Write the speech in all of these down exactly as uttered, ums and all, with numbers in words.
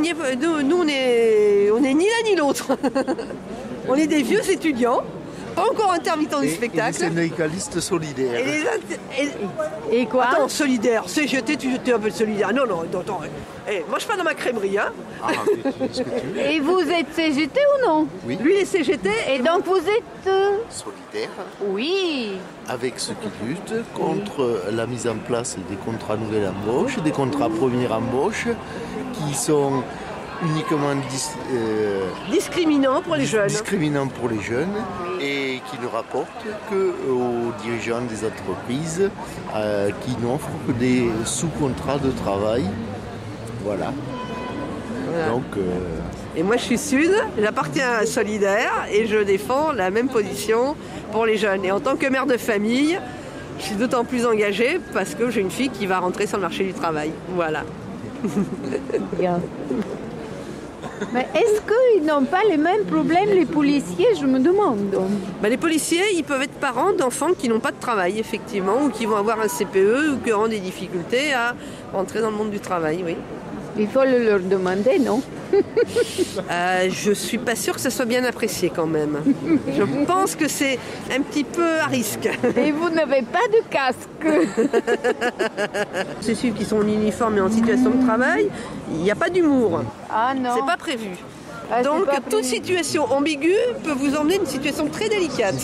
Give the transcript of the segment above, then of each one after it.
n'y est, nous, nous, on est, on est ni l'un ni l'autre. On est des vieux étudiants, pas encore intermittents du et, spectacle. Et des syndicalistes solidaires. Et, les, et, et quoi? Attends, solidaire, C G T, tu étais un peu solidaire. Non, non, attends. Eh, moi, je suis pas dans ma crèmerie, hein. Ah, mais ce que tu veux. Et vous êtes C G T ou non? Oui. Lui, il est C G T. Et donc vous êtes... euh, Solidaires. Oui. Avec ceux qui luttent contre la mise en place des contrats nouvelle embauche, des contrats première embauche, qui sont uniquement dis, euh, discriminants pour les jeunes. discriminants pour les jeunes et qui ne rapportent qu'aux dirigeants des entreprises euh, qui n'offrent que des sous-contrats de travail. Voilà. Voilà. Donc, euh, Et moi, je suis Sud, j'appartiens à Solidaire et je défends la même position pour les jeunes. Et en tant que mère de famille, je suis d'autant plus engagée parce que j'ai une fille qui va rentrer sur le marché du travail. Voilà. Bien. Mais est-ce qu'ils n'ont pas les mêmes problèmes, les policiers, je me demande. Ben, les policiers, ils peuvent être parents d'enfants qui n'ont pas de travail, effectivement, ou qui vont avoir un C P E, ou qui auront des difficultés à rentrer dans le monde du travail, oui. Il faut le leur demander, non? euh, Je suis pas sûre que ça soit bien apprécié quand même. Je pense que c'est un petit peu à risque. Et vous n'avez pas de casque? C'est ceux qui sont en uniforme et en situation de travail, il n'y a pas d'humour. Ah non. C'est pas prévu. Ah, Donc pas toute prévu. situation ambiguë peut vous emmener une situation très délicate.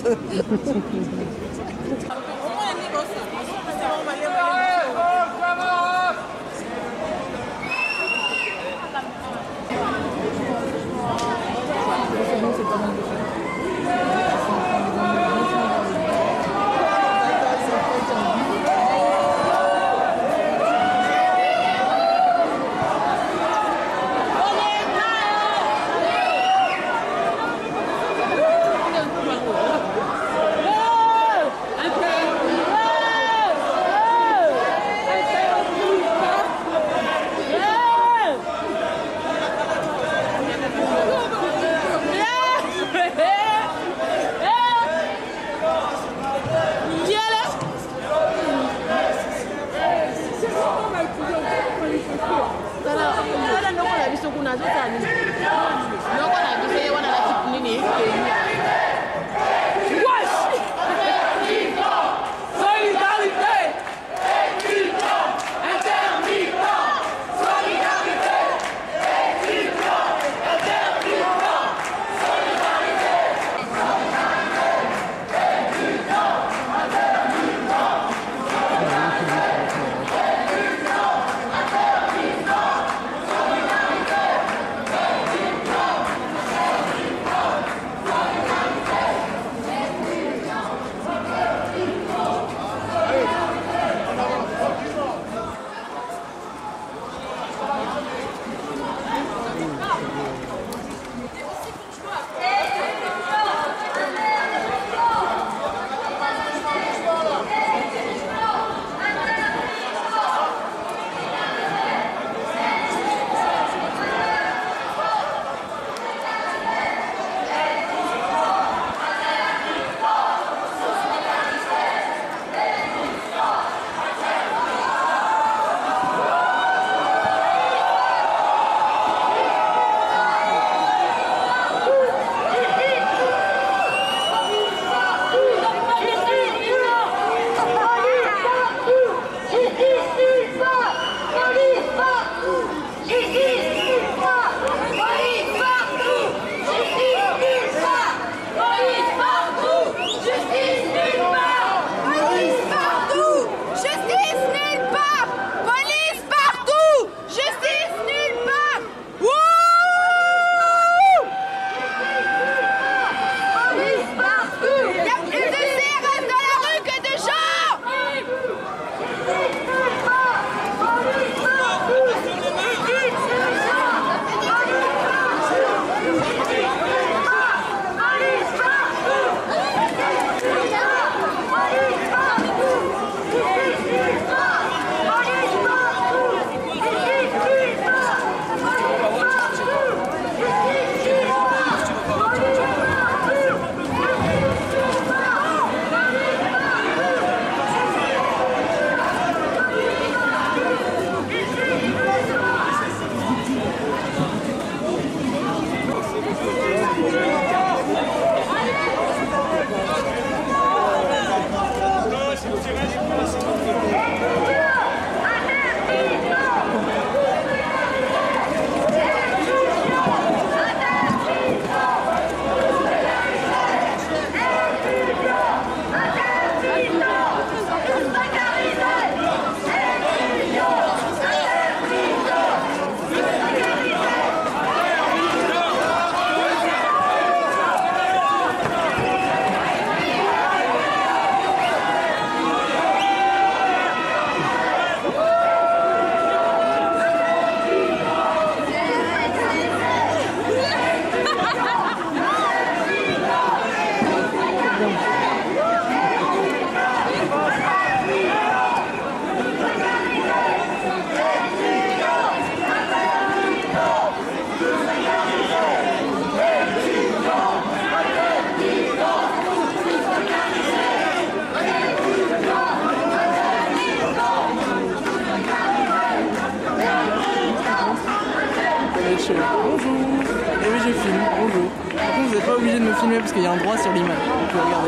filmer parce qu'il y a un droit sur l'image. Vous pouvez regarder.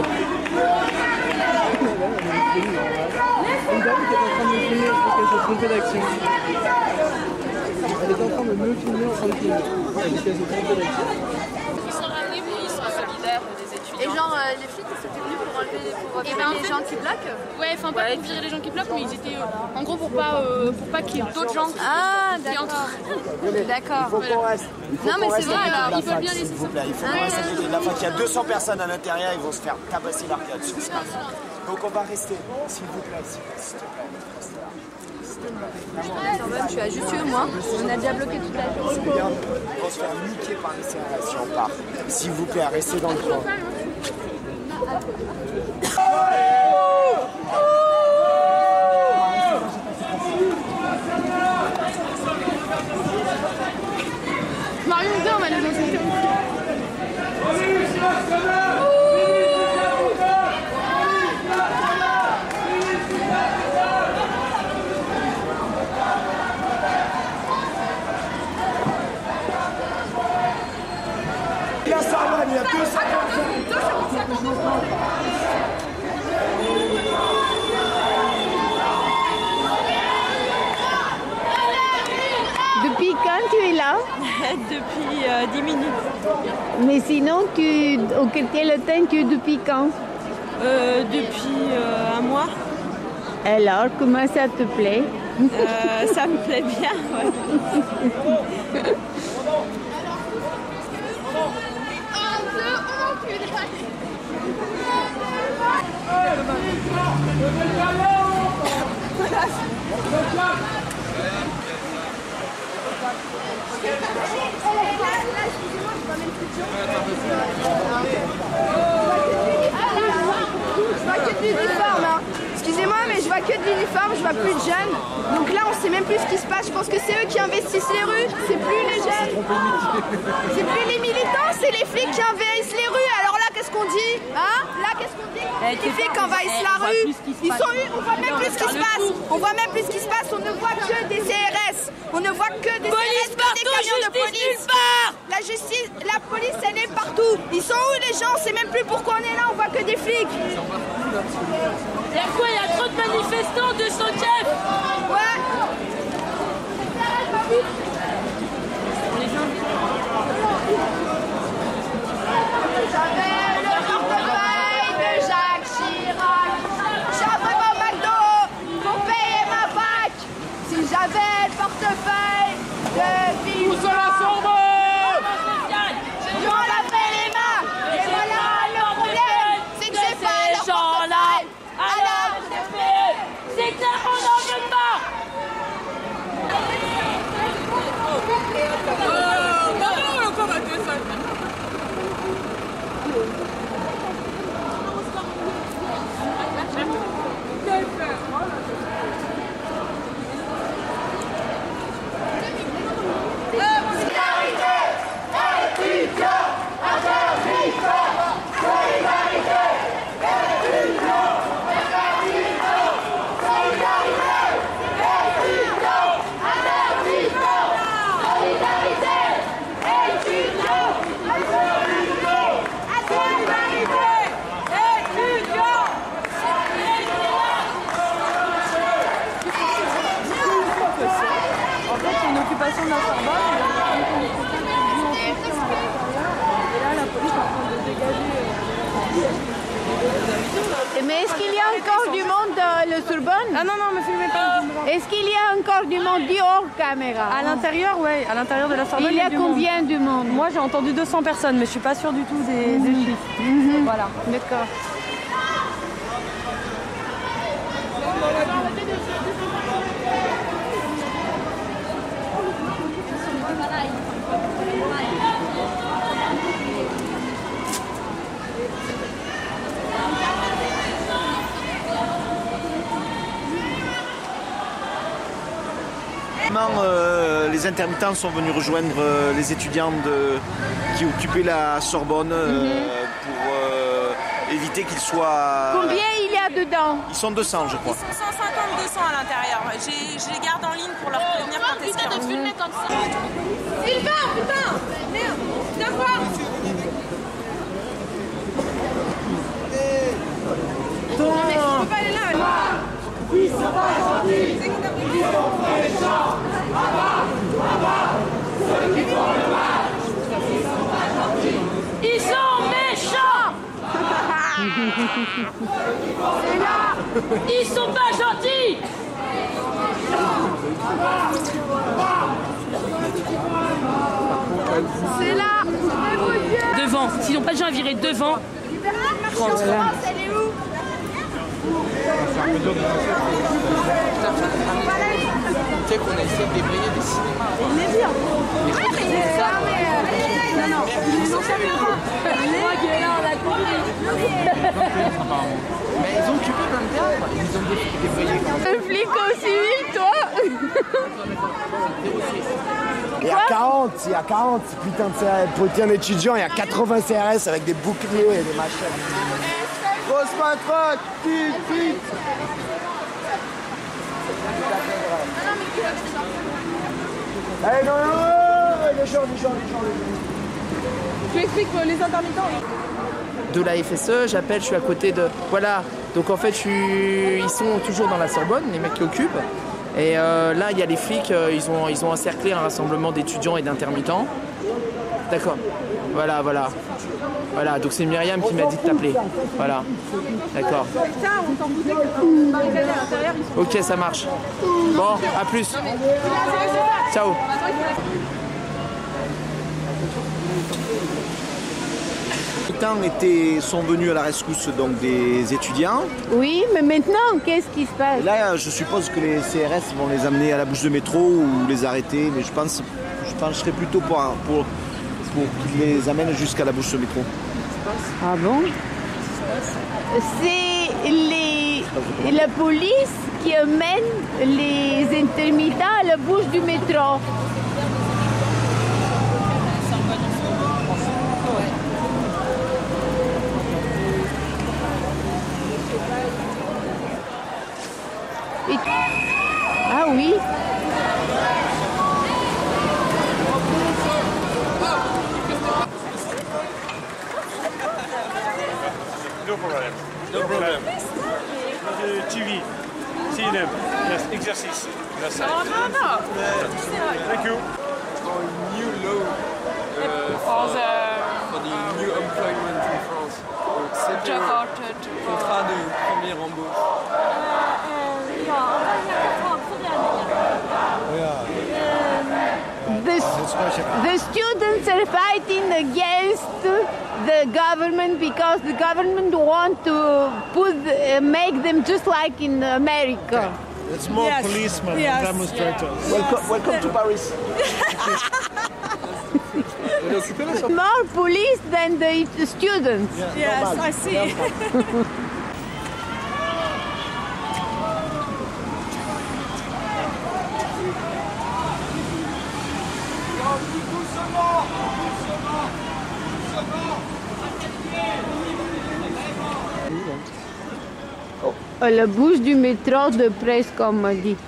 Une dame qui est en train de me filmer, je pense qu'elle s'est trompée d'action. Elle est en train de me filmer en train de filmer. Elle dit qu'elle s'est trompée d'action. Ils sont ramenés, oui, ils sont solidaires des étudiants. Et genre, euh, les flics, c'était venu pour enlever pour virer ben, les fait, gens qui bloquent. Ouais, enfin pas ouais. pour virer les gens qui bloquent, mais ils étaient euh, en gros pour pas, euh, pour pas qu'il y ait d'autres gens qui, ah, qui entrent. D'accord. Il faut qu'on reste. Non, mais c'est vrai, alors ils peuvent bien laisser ça. Il faut qu'on reste à côté de la fac. Il y a deux cents personnes à l'intérieur, ils vont se faire tabasser l'arcade sur ça. Donc on va rester, s'il vous plaît, s'il te plaît. Je suis à Jussieu, moi. On a déjà bloqué toute la journée. On va se faire niquer par les C R S si on part. S'il vous plaît, restez dans le coin. Marion, viens, on va les insulter. La Sorbonne, il y a deux cents Depuis quand tu es là? Depuis euh, dix minutes. Mais sinon, tu, au quel temps tu es depuis quand? euh, Depuis euh, un mois. Alors, comment ça te plaît? euh, Ça me plaît bien, ouais. Je vois que de l'uniforme, hein. Excusez-moi, mais je vois que de l'uniforme, je vois plus de jeunes. Donc là, on sait même plus ce qui se passe. Je pense que c'est eux qui investissent les rues, c'est plus les jeunes. C'est plus les militants, c'est les flics qui envahissent les rues. Alors là, qu'est-ce qu'on dit? Hein? Là, qu'est-ce qu'on dit? Les flics envahissent la rue. Ils sont eu, on voit même plus ce qui se passe. On voit même plus ce qui se passe. On ne voit que des C R S. On ne voit que des police C R S, que des camions de police. La justice, la police, elle est partout. Ils sont où les gens? On sait même plus pourquoi on est là. On voit que des flics. Il y a quoi? Il y a trop de manifestants de son chef. Ouais. J'avais le portefeuille de Jacques Chirac. J'avais mon McDo pour payer ma fac. Si j'avais le portefeuille de Ville. Où sont la Sorbonne? Je m'en lavais les mains. Et voilà le problème, c'est que j'ai pas leur portefeuille. Alors, c'est clair qu'on n'en veut pas. L'occupation de la Sorbonne, et là la police est en train de dégager. Mais est-ce qu'il y a encore du monde dans le Sorbonne? Ah non, non, me filmez pas. Est-ce qu'il y a encore du monde dit hors caméra? À l'intérieur, ouais, à l'intérieur de la Sorbonne. Il y a du combien monde. de monde? Moi j'ai entendu deux cents personnes, mais je suis pas sûre du tout des, des chiffres. Mmh. Voilà. D'accord. Euh, les intermittents sont venus rejoindre euh, les étudiants de, qui occupaient la Sorbonne euh, mm-hmm. pour euh, éviter qu'ils soient... Combien il y a dedans? Ils sont deux cents, je crois. Ils sont cent cinquante deux cents à l'intérieur. Je les garde en ligne pour leur prévenir quand est-ce qu'ils rentrent. Filmer comme ça. Sylvain, putain! Merde! Viens voir! Attends. Mais je peux pas aller là. Ils sont pas gentils. Ils sont méchants. Là-bas, là-bas. Ceux qui font le mal. Ils sont pas gentils. Ils sont méchants. C'est là. Ils sont pas gentils. C'est là. Devant. S'ils n'ont pas de gens à virer devant. France, elle est où? Tu sais qu'on a essayé de débrayer des cinémas. Il est bien. Ouais, mais c'est ça. Non, non. Ils ont jamais vu. Moi qui est là, on a compris. Mais ils ont occupé plein de théâtres. Ils ont débrayé. Un flic au civil, toi? Il y a quarante, il y a quarante putain de C R S. Pour un étudiant, il y a quatre-vingts C R S avec des boucliers et des machins. Grosse matraque, vite, vite. Allez, non, non, les gens, les gens, les gens. Tu expliques les intermittents. De la F S E, j'appelle, je suis à côté de... Voilà, donc en fait, je suis... ils sont toujours dans la Sorbonne, les mecs qui occupent. Et euh, là, il y a les flics, euh, ils, ont, ils ont encerclé un rassemblement d'étudiants et d'intermittents. D'accord, voilà, voilà. Voilà, donc c'est Myriam qui m'a dit de t'appeler. Voilà, d'accord. Ok, ça marche. Bon, à plus. Ciao. Les militants étaient, sont venus à la rescousse donc, des étudiants. Oui, mais maintenant, qu'est-ce qui se passe? Et là, je suppose que les C R S vont les amener à la bouche de métro ou les arrêter, mais je pense, je pencherais plutôt pour, pour, pour qu'ils les amènent jusqu'à la bouche de métro. Ah bon? C'est les, la police qui amène les intermittents à la bouche du métro. Et... Ah oui. No problem. No problem. T V, cinéma, yes, exercice. Non, non, non. Thank you. For a new law uh, For the for the new employment in France. Donc c'est job pour order to contrat de première embauche. The, the students are fighting against the government because the government want to put, uh, make them just like in America. It's more Yes. policemen Yes. than demonstrators. Welcome, welcome to Paris. More police than the students. Yes, I see. À la bouche du métro de presse, comme on m'a dit.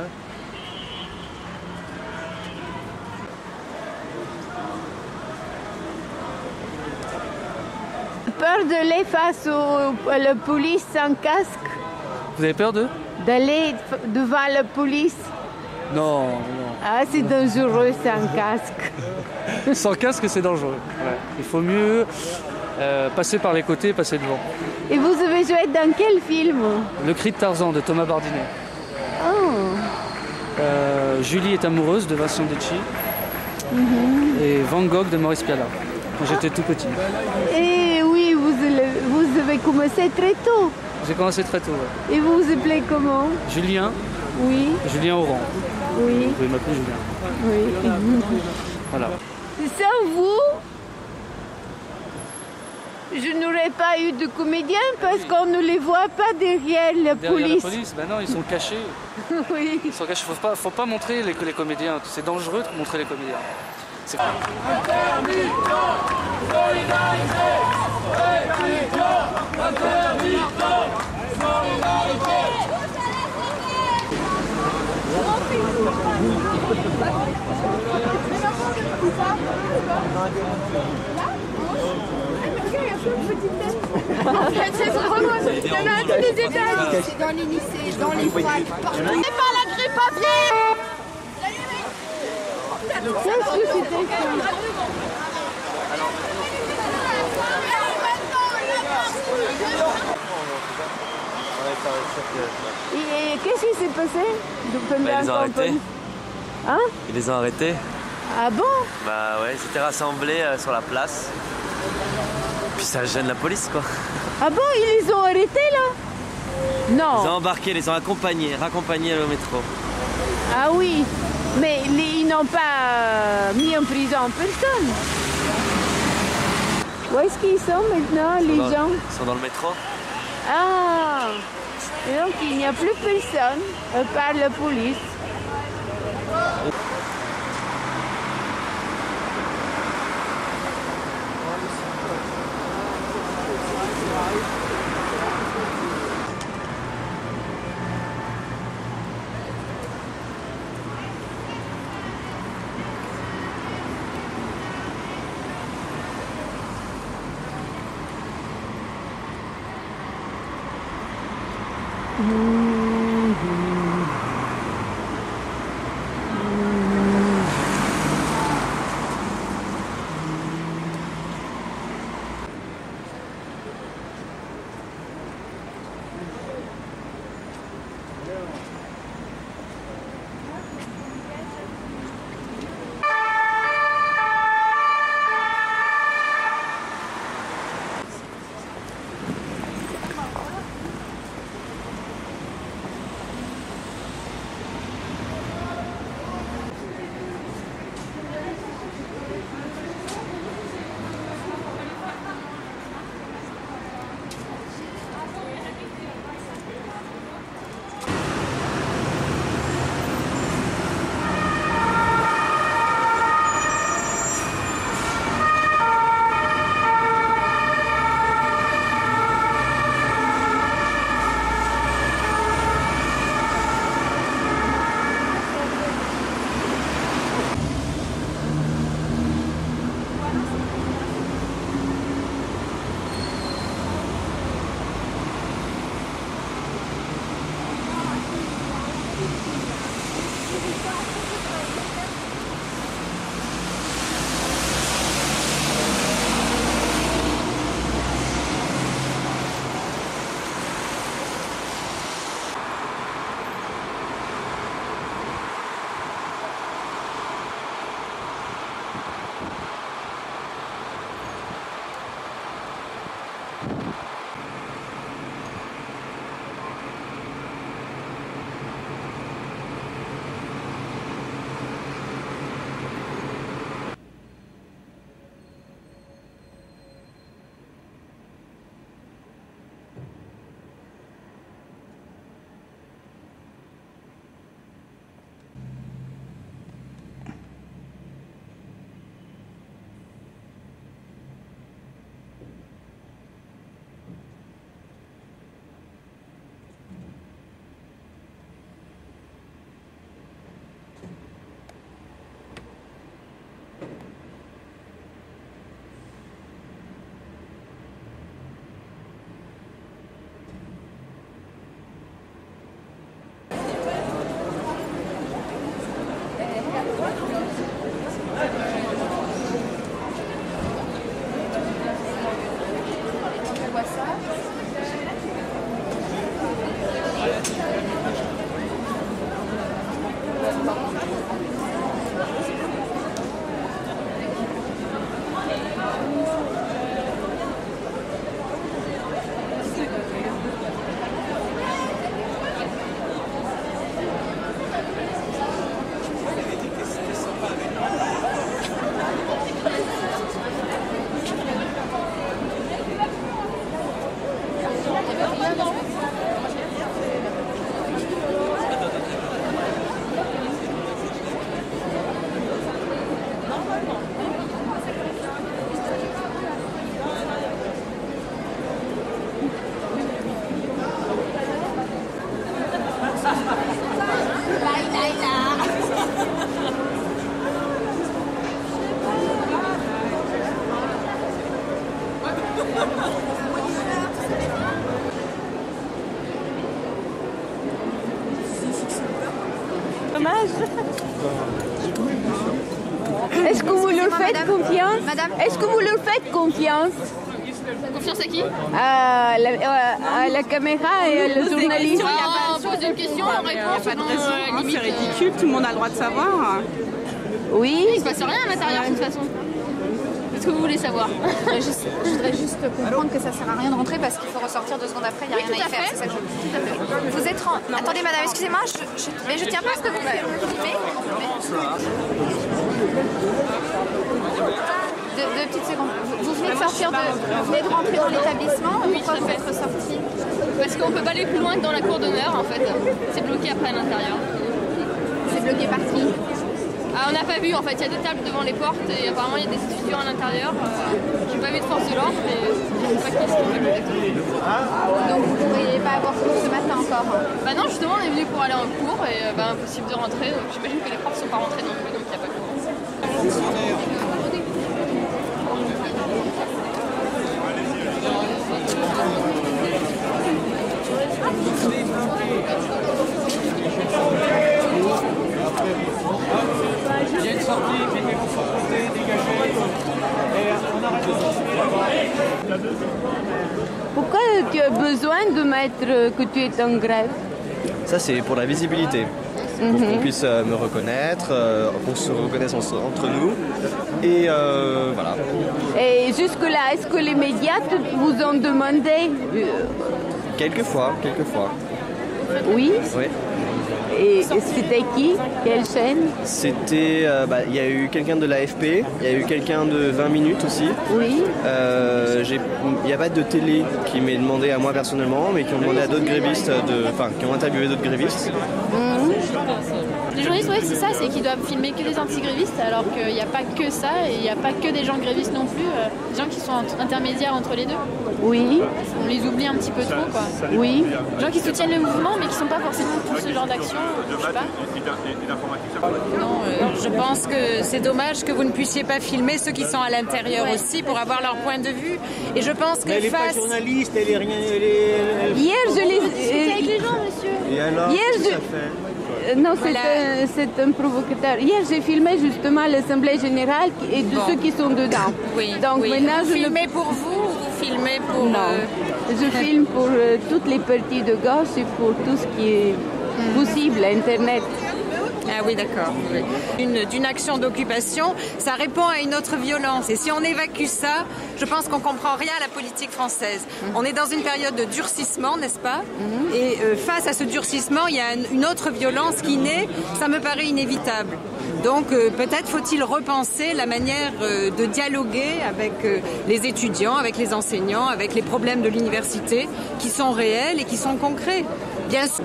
Peur d'aller face au- à la police sans casque, Vous avez peur d'eux? d'aller f- devant la police. Non, non. Ah, c'est dangereux sans casque. Sans casque, c'est dangereux. Ouais. Il faut mieux euh, passer par les côtés, passer devant. Et vous avez joué dans quel film? Le cri de Tarzan de Thomas Bardinet. Oh. Euh, Julie est amoureuse de Vincent Decci. Mhm. Et Van Gogh de Maurice Pialat. Quand j'étais tout petit. Et oui, vous, le- vous avez commencé très tôt. J'ai commencé très tôt. Ouais. Et vous vous appelez comment? Julien, Oui, Julien Oran. oui, Vous pouvez m'appeler Julien. oui. Voilà. Sans vous, je n'aurais pas eu de comédien parce qu'on ne les voit pas derrière la Derrière police. la police, ben non, ils sont cachés. Oui. Ils sont cachés. Faut pas, faut pas montrer les, les comédiens. C'est dangereux de montrer les comédiens. C'est C'est trop drôle. Il y en a un tous les étages. C'est dans les lycées, dans les facs, partout. On n'est pas la grippe à pied. Qu'est-ce que c'était ça? Et qu'est-ce qui s'est passé? Bah, ils les ont arrêtés. Hein? Ils les ont arrêtés. Ah bon? Bah ouais, ils étaient rassemblés euh, sur la place. Puis ça gêne la police quoi. Ah bon, ils les ont arrêtés là? Non. Ils ont embarqué, ils les ont accompagnés, raccompagnés au métro. Ah oui, mais les, ils n'ont pas euh, mis en prison personne. Où est-ce qu'ils sont maintenant, les dans, gens? Ils sont dans le métro. Ah, et donc il n'y a plus personne à part la police. chômage. Est-ce que vous leur faites madame. confiance Madame. Est-ce que vous leur faites confiance? Confiance à qui? à la, à la caméra et à la journaliste. On pose une question, on répond selon euh, limite. C'est ridicule, tout le monde a le droit de savoir. Oui. Il se passe rien à l'intérieur de toute façon. Qu'est-ce que vous voulez savoir? Je voudrais juste, je voudrais juste comprendre que ça sert à rien de rentrer parce qu'il faut ressortir deux secondes après, il n'y a Oui, rien à y tout à faire. fait. C'est ça que je... Tout à fait. Vous êtes en... Attendez madame, excusez-moi, je, je... mais je tiens pas à ce que vous faites. Deux, deux petites secondes. Vous, vous venez de sortir de... Vous venez de rentrer dans l'établissement. Pourquoi vous êtes ressorti? Parce qu'on peut pas aller plus loin que dans la cour d'honneur en fait. C'est bloqué après à l'intérieur. C'est bloqué par qui? Ah, on n'a pas vu en fait, il y a des tables devant les portes et apparemment il y a des étudiants à l'intérieur. Euh, J'ai pas vu de force de l'ordre mais je sais pas qui c'est exactement. Donc vous ne pourriez pas avoir cours ce matin encore? Bah non, justement on est venu pour aller en cours et euh, bah, impossible de rentrer donc j'imagine que les profs sont pas rentrés non plus donc il n'y a pas de cours. Il y a une sortie qui était consultée, dégagée, et on arrête de sortir. Pourquoi tu as besoin de mettre que tu es en grève? Ça, c'est pour la visibilité. Pour Mhm. qu'on puisse euh, me reconnaître, euh, qu'on se reconnaisse en- entre nous. Et euh, voilà. Et jusque-là, est-ce que les médias te- vous ont demandé? euh, Quelquefois, quelquefois. Oui. Oui. Et c'était qui? Quelle chaîne? C'était, euh, bah, il y a eu quelqu'un de l'A F P, il y a eu quelqu'un de vingt minutes aussi. Oui. Euh, j'ai- Il n'y a pas de télé qui m'est demandé à moi personnellement, mais qui ont demandé à d'autres grévistes, de, enfin, qui ont interviewé d'autres grévistes. Les journalistes, oui, c'est ça, c'est qu'ils doivent filmer que des anti-grévistes, alors qu'il n'y a pas que ça, et il n'y a pas que des gens grévistes non plus, euh, des gens qui sont int- intermédiaires entre les deux. Oui. On les oublie un petit peu trop, quoi. Oui. Des gens qui soutiennent le mouvement, mais qui ne sont pas forcément pour ce genre d'action, je sais pas. Non, euh, je pense que c'est dommage que vous ne puissiez pas filmer ceux qui sont à l'intérieur aussi pour avoir leur point de vue. Et je pense que Mais elle n'est pas face... journaliste, elle est rien. Elle est... Hier, je les. Discutez avec les gens, monsieur. Et alors, Hier, qu'est-ce que je- ça fait? Euh, Non, c'est Voilà. un, c'est un provocateur. Hier, j'ai filmé justement l'Assemblée générale et de Bon. ceux qui sont dedans. Oui, Donc oui. maintenant, Vous je ne- filmez pour vous ou vous filmez pour... Non. euh, Je filme pour euh, toutes les parties de gauche et pour tout ce qui est possible, Internet. Ah oui, d'accord. oui. Une- D'une action d'occupation, ça répond à une autre violence. Et si on évacue ça, je pense qu'on comprend rien à la politique française. On est dans une période de durcissement, n'est-ce pas? Et euh, face à ce durcissement, il y a une- une autre violence qui naît. Ça me paraît inévitable. Donc euh, peut-être faut-il repenser la manière euh, de dialoguer avec euh, les étudiants, avec les enseignants, avec les problèmes de l'université qui sont réels et qui sont concrets. Bien sûr.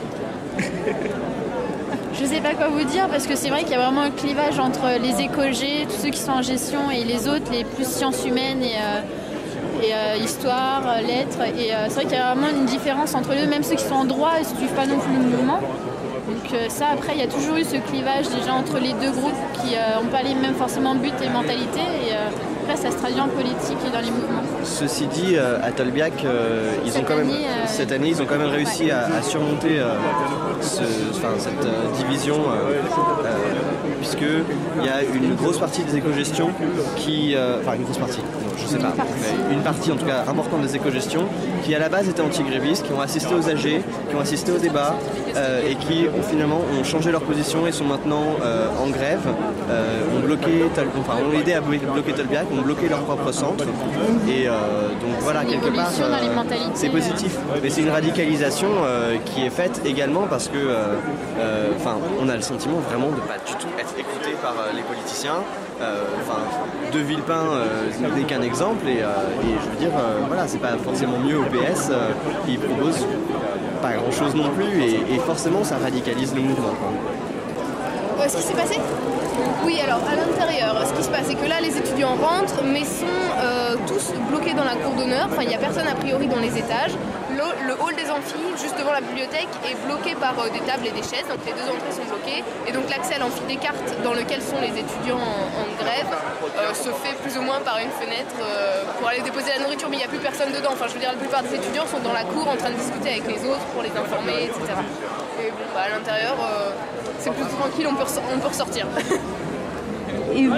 Je sais pas quoi vous dire parce que c'est vrai qu'il y a vraiment un clivage entre les éco-G, tous ceux qui sont en gestion et les autres, les plus sciences humaines et, euh, et euh, histoire, euh, lettres. Et euh, c'est vrai qu'il y a vraiment une différence entre eux, même ceux qui sont en droit ne suivent pas non plus le mouvement. Donc euh, ça, après, il y a toujours eu ce clivage déjà entre les deux groupes qui n'ont pas les mêmes forcément buts et mentalités. Et euh, après, ça se traduit en politique et dans les mouvements. Ceci dit, euh, à Tolbiac, euh, ils Cette ont quand même, année, euh, cette année, ils ont quand même réussi à, à surmonter euh, ce- enfin, cette euh, division, euh, euh, puisqu'il y a une grosse partie des éco-gestions qui, euh, enfin une grosse partie, non, je sais pas, mais une partie en tout cas importante des éco-gestions, qui à la base étaient anti-grévistes, qui ont assisté aux A G, qui ont assisté au débat, euh, et qui ont, finalement ont changé leur position et sont maintenant euh, en grève, euh, ont bloqué, Tol- enfin ont aidé à blo- bloquer Tolbiac, ont bloqué leur propre centre, et euh, donc voilà, une quelque part, évolution dans les mentalités, c'est positif. Mais c'est une radicalisation euh, qui est faite également parce que, euh, euh, enfin, on a le sentiment vraiment de pas du tout être écouté par euh, les politiciens. Euh, Enfin, De Villepin euh, n'est qu'un exemple et, euh, et je veux dire, euh, voilà, c'est pas forcément mieux au P S. Euh, il propose pas grand-chose non plus et, et forcément ça radicalise le mouvement, quoi. Euh, ce qui s'est passé? Oui, alors à l'intérieur, ce qui se passe, c'est que là, les étudiants rentrent, mais sont euh, tous bloqués dans la cour d'honneur. Enfin, il n'y a personne a priori dans les étages. le hall des amphis, juste devant la bibliothèque, est bloqué par euh, des tables et des chaises, donc les deux entrées sont bloquées. Et donc l'accès à l'amphi Descartes, dans lequel sont les étudiants en, en grève, euh, se fait plus ou moins par une fenêtre euh, pour aller déposer la nourriture, mais il n'y a plus personne dedans. Enfin, je veux dire, la plupart des étudiants sont dans la cour en train de discuter avec les autres pour les informer, et cetera. Et bon, bah, à l'intérieur, euh, c'est plus tranquille, on peut, on peut ressortir. Et vous ?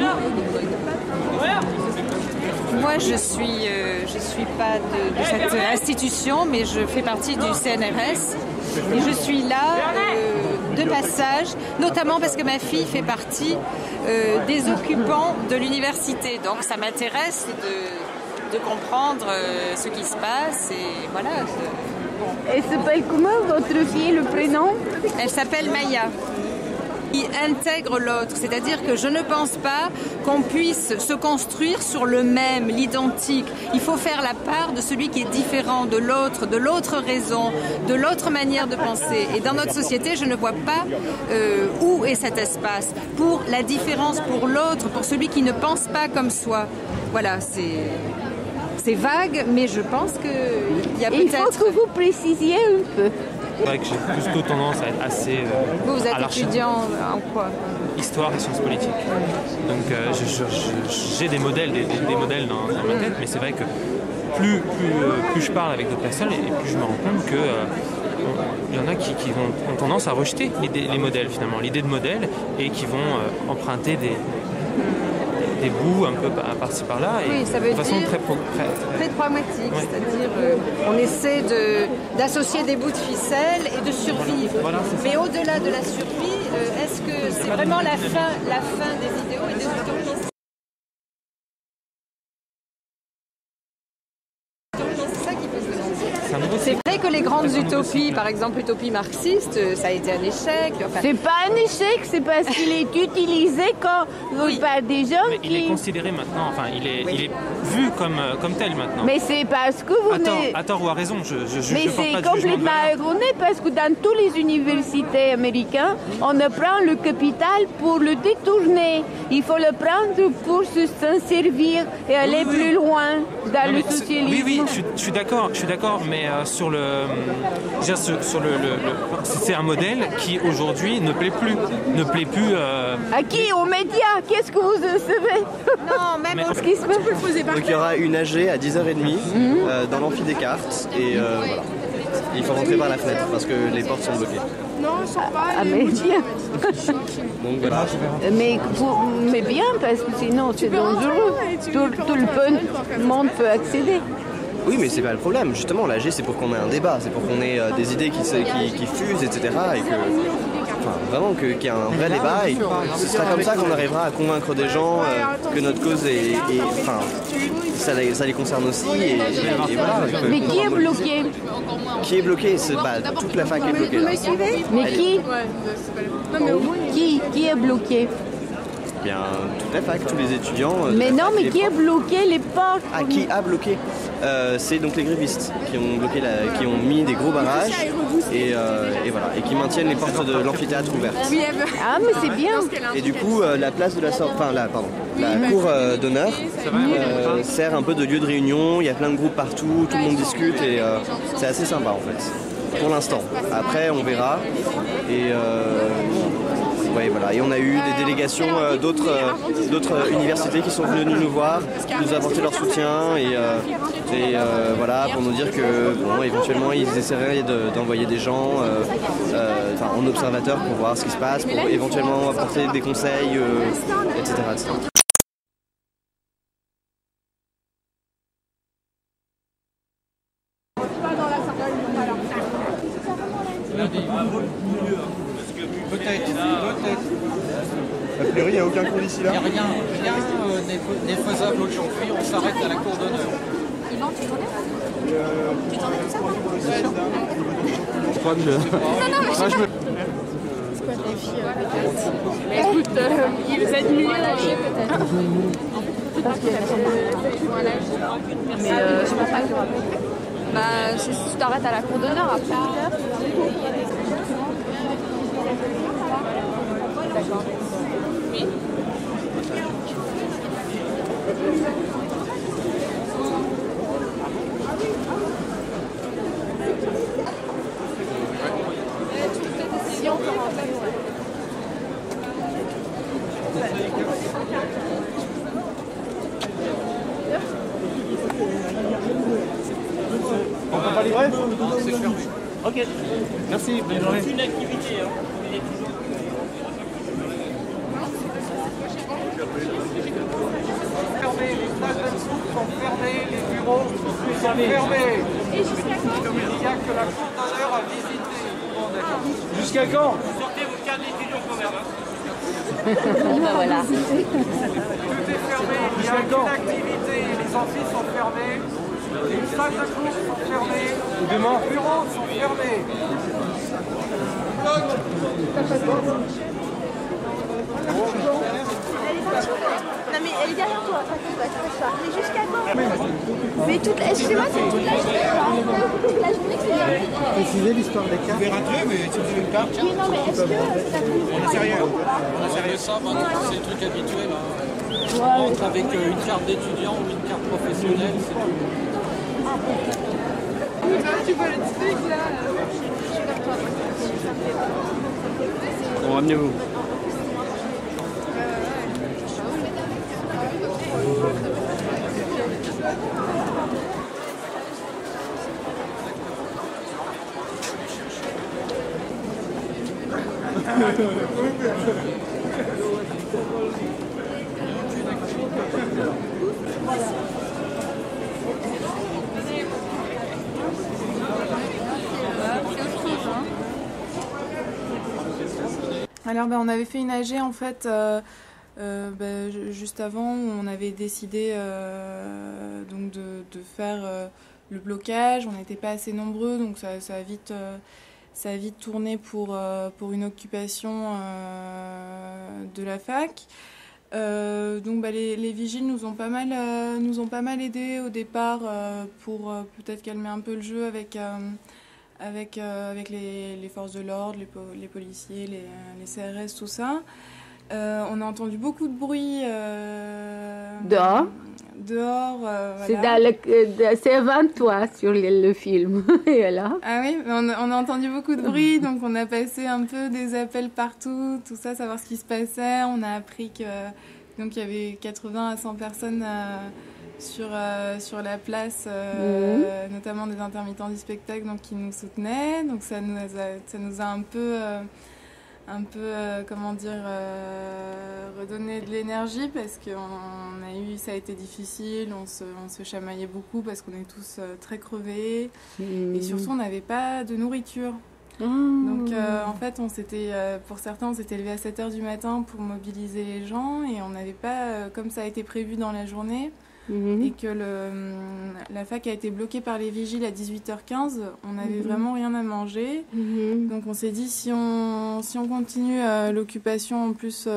Moi, je suis, euh, je suis pas de, de cette institution, mais je fais partie du C N R S. Et je suis là euh, de passage, notamment parce que ma fille fait partie euh, des occupants de l'université. Donc ça m'intéresse de, de comprendre euh, ce qui se passe. Et voilà. Je... Elle s'appelle comment votre fille, le prénom? Elle s'appelle Maya. Qui intègre l'autre, c'est-à-dire que je ne pense pas qu'on puisse se construire sur le même, l'identique. Il faut faire la part de celui qui est différent de l'autre, de l'autre raison, de l'autre manière de penser. Et dans notre société, je ne vois pas euh, où est cet espace pour la différence, pour l'autre, pour celui qui ne pense pas comme soi. Voilà, c'est... C'est vague, mais je pense qu'il y a peut-être... Il faut que vous précisiez un peu. C'est vrai que j'ai plutôt tendance à être assez... Euh, vous, vous êtes étudiant en quoi? Histoire et sciences politiques. Donc euh, je, je, je, j'ai des modèles, des, des, des modèles dans, dans ma tête, mais c'est vrai que plus, plus, euh, plus je parle avec d'autres personnes, et plus je me rends compte que... Euh, il y en a qui, qui vont, ont tendance à rejeter les, les modèles finalement, l'idée de modèle, et qui vont euh, emprunter des... des bouts un peu par-ci par-là et oui, ça veut de façon dire très, pro- très, très pragmatique, ouais. C'est-à-dire euh, on essaie de, d'associer des bouts de ficelle et de survivre. Voilà, voilà, mais au-delà de la survie, euh, est-ce que c'est vraiment la fin, la fin des idéaux et des utopies? C'est vrai que les grandes utopies, par exemple l'utopie marxiste, ça a été un échec. Enfin... C'est pas un échec, c'est parce qu'il est utilisé quand, oui. par des gens mais qui... Il est considéré maintenant, enfin il est, oui. il est vu comme, comme tel maintenant. Mais c'est parce que vous... À tort, à tort ou à raison, je, je, je Mais je c'est pas complètement erroné parce que dans toutes les universités américaines, on apprend le capital pour le détourner. Il faut le prendre pour se s'en servir et aller oui, oui. plus loin dans non, le socialisme. Oui, oui, je, je suis d'accord, je suis d'accord, mais euh, sur le, dire, sur, sur le, le, le, c'est un modèle qui aujourd'hui ne plaît plus, ne plaît plus. Euh... À qui? Aux médias? Qu'est-ce que vous savez? Non, même mais... ce qui se passe. Donc il y aura une A G à dix heures trente mm-hmm. euh, dans l'amphi Descartes et euh, voilà. Il faut rentrer par la fenêtre parce que les portes sont bloquées. Non, ils sont pas. Ah mais bien. Donc voilà. Mais, mais bien parce que sinon c'est dangereux. Tout, tout le monde peut accéder. Oui, mais c'est pas le problème. Justement, l'A G, c'est pour qu'on ait un débat, c'est pour qu'on ait euh, des idées qui, qui, qui fusent, et cetera. Et que, enfin, vraiment, que, qu'il y ait un vrai débat. Et ce sera comme ça qu'on arrivera à convaincre des gens euh, que notre cause est, est enfin, ça les, ça les concerne aussi. Et, et, et voilà. Mais qui est bloqué? Qui est bloqué? C'est, bah, toute la fac est bloquée. Là. Mais qui? Qui, qui est bloqué? Bien, toute la fac, tous les étudiants. Mais non, mais qui portes. a bloqué les portes? Ah, qui a bloqué euh, C'est donc les grévistes qui ont bloqué, la, qui ont mis des gros barrages et, euh, et voilà, et qui maintiennent les portes de l'amphithéâtre ouvertes. Ah, mais c'est bien. Et du coup, euh, la place de la sortie, enfin, la, pardon, la cour euh, d'honneur euh, sert un peu de lieu de réunion. Il y a plein de groupes partout, tout le monde discute et euh, c'est assez sympa en fait. Pour l'instant. Après, on verra et. Euh, Ouais, voilà. Et on a eu des délégations euh, d'autres, euh, d'autres euh, universités qui sont venues nous voir, nous apporter leur soutien et, euh, et euh, voilà, pour nous dire que bon, éventuellement ils essaieraient de, d'envoyer des gens euh, euh, en observateur pour voir ce qui se passe, pour éventuellement apporter des conseils, euh, et cetera, et cetera. Peut-être, peut-être. A priori, il n'y a aucun cours d'ici là. Il n'y a rien, rien euh, n'est, n'est faisable aujourd'hui, on s'arrête à la cour d'honneur. Yvan, tu t'en es euh... Tu t'en es tout ça ouais. Je crois que je... Non, non, mais Moi, je me... C'est quoi ta fille euh, Mais écoute, euh, il vous êtes mieux peut-être. Parce qu'il y a Mais euh, je pense pas qu'il y aura plus. Bah, si tu t'arrêtes à la cour d'honneur après. D'accord. Oui. On peut pas livrer? Non, c'est fermé. Ok. Merci, bonne journée. Une activité, hein. Fermés, les salles de soupe sont fermées, les bureaux sont fermés. Et jusqu'à quand? Il n'y a que la cour d'honneur à visiter. Bon, d'accord. Jusqu'à quand? Sortez votre carte d'étudiant quand même. Bon, ben voilà. Tout est fermé, il n'y a aucune activité, les amphis sont fermés, les salles de cours sont fermées, les bureaux sont fermés. Non mais elle est derrière toi, t'inquiète pas, t'inquiète pas. Mais jusqu'à quand? Mais toute la... Excusez-moi, c'est toute la journée ou toute la journée que c'est bien. Précisez l'histoire des cartes. Vous pouvez rentrer, mais si vous avez une carte. Oui, non mais est-ce que ça On n'en sait rien. On a sérieux ça, c'est des trucs habituels. On rentre avec une carte d'étudiant ou une carte professionnelle, c'est tout. Tu vois le truc là? Bon, ramenez-vous. Alors ben, on avait fait une A G en fait euh, euh, ben, juste avant où on avait décidé euh, donc de, de faire euh, le blocage. On n'était pas assez nombreux donc ça, ça a vite euh, ça a vite tourné pour euh, pour une occupation euh, de la fac. Euh, donc bah, les, les vigiles nous ont pas mal euh, nous ont pas mal aidés au départ euh, pour euh, peut-être calmer un peu le jeu avec euh, avec euh, avec les, les forces de l'ordre, les, po les policiers, les, les C R S, tout ça. Euh, on a entendu beaucoup de bruit euh, dehors. Dehors, euh, c'est voilà. C'est avant toi sur le, le film. Et là. Ah oui, on a, on a entendu beaucoup de bruit, donc on a passé un peu des appels partout, tout ça, savoir ce qui se passait. On a appris que donc il y avait quatre-vingts à cent personnes euh, sur euh, sur la place, euh, mmh. notamment des intermittents du spectacle, donc qui nous soutenaient. Donc ça nous a, ça nous a un peu euh, un peu, euh, comment dire, euh, redonner de l'énergie parce qu'on a eu, ça a été difficile, on se, on se chamaillait beaucoup parce qu'on est tous euh, très crevés mmh. et surtout on n'avait pas de nourriture. Mmh. Donc euh, en fait, on s'était, euh, pour certains, on s'était levé à sept heures du matin pour mobiliser les gens et on n'avait pas, euh, comme ça a été prévu dans la journée, Mmh. et que le, la fac a été bloquée par les vigiles à dix-huit heures quinze, on n'avait mmh. vraiment rien à manger. Mmh. Donc on s'est dit si on, si on continue euh, l'occupation en plus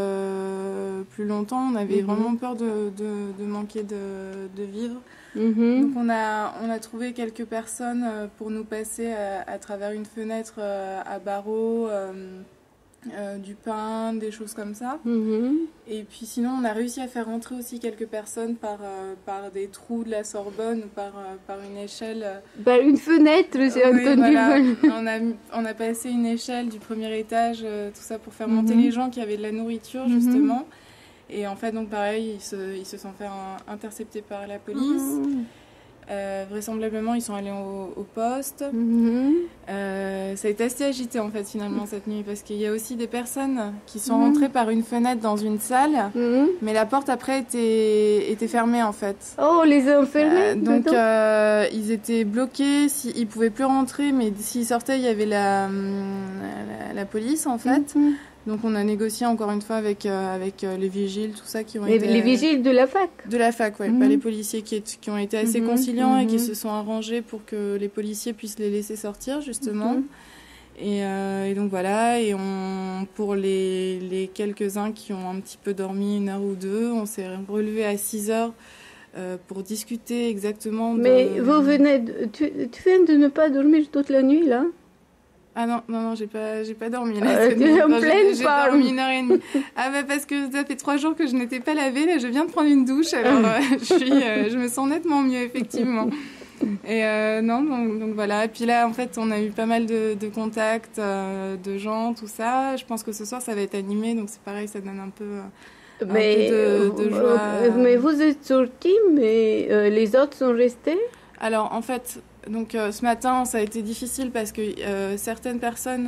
euh, plus longtemps, on avait mmh. vraiment peur de, de, de manquer de, de vivre. Mmh. Donc on a, on a trouvé quelques personnes pour nous passer à, à travers une fenêtre euh, à barreaux. Euh, Euh, du pain, des choses comme ça. Mmh. Et puis sinon, on a réussi à faire rentrer aussi quelques personnes par, euh, par des trous de la Sorbonne ou par, euh, par une échelle. Par une fenêtre, j'ai oui, entendu. Voilà. on, a, on a passé une échelle du premier étage, euh, tout ça pour faire monter mmh. les gens qui avaient de la nourriture, justement. Mmh. Et en fait, donc pareil, ils se, ils se sont fait un, intercepter par la police. Mmh. Euh, vraisemblablement, ils sont allés au, au poste. Mmh. Euh, ça a été assez agité en fait finalement cette nuit parce qu'il y a aussi des personnes qui sont mmh. rentrées par une fenêtre dans une salle, mmh. mais la porte après était, était fermée en fait. Oh, les a enfermés. Euh, donc euh, ils étaient bloqués, si, ils pouvaient plus rentrer, mais s'ils sortaient, il y avait la, la, la police en fait. Mmh. Donc on a négocié encore une fois avec, euh, avec euh, les vigiles, tout ça qui ont les, été... Les vigiles de la fac De la fac, oui. Mmh. Pas les policiers qui, est, qui ont été assez mmh. conciliants mmh. et qui se sont arrangés pour que les policiers puissent les laisser sortir, justement. Mmh. Et, euh, et donc voilà, et on, pour les, les quelques-uns qui ont un petit peu dormi une heure ou deux, on s'est relevé à six heures euh, pour discuter exactement de... Mais vous venez... De, tu, tu viens de ne pas dormir toute la nuit, là ? Ah non, non, non, j'ai pas, j'ai pas dormi. Là, euh, tu es en pleine J'ai dormi une heure et demie. Ah bah parce que ça fait trois jours que je n'étais pas lavée, là je viens de prendre une douche, alors euh, je suis, euh, je me sens nettement mieux, effectivement. Et euh, non, donc, donc voilà. Et puis là, en fait, on a eu pas mal de, de contacts, euh, de gens, tout ça. Je pense que ce soir, ça va être animé, donc c'est pareil, ça donne un peu... Euh, mais, un peu de, de joie. Mais vous êtes sortis, mais euh, les autres sont restés? Alors en fait, donc, euh, ce matin, ça a été difficile parce que euh, certaines personnes,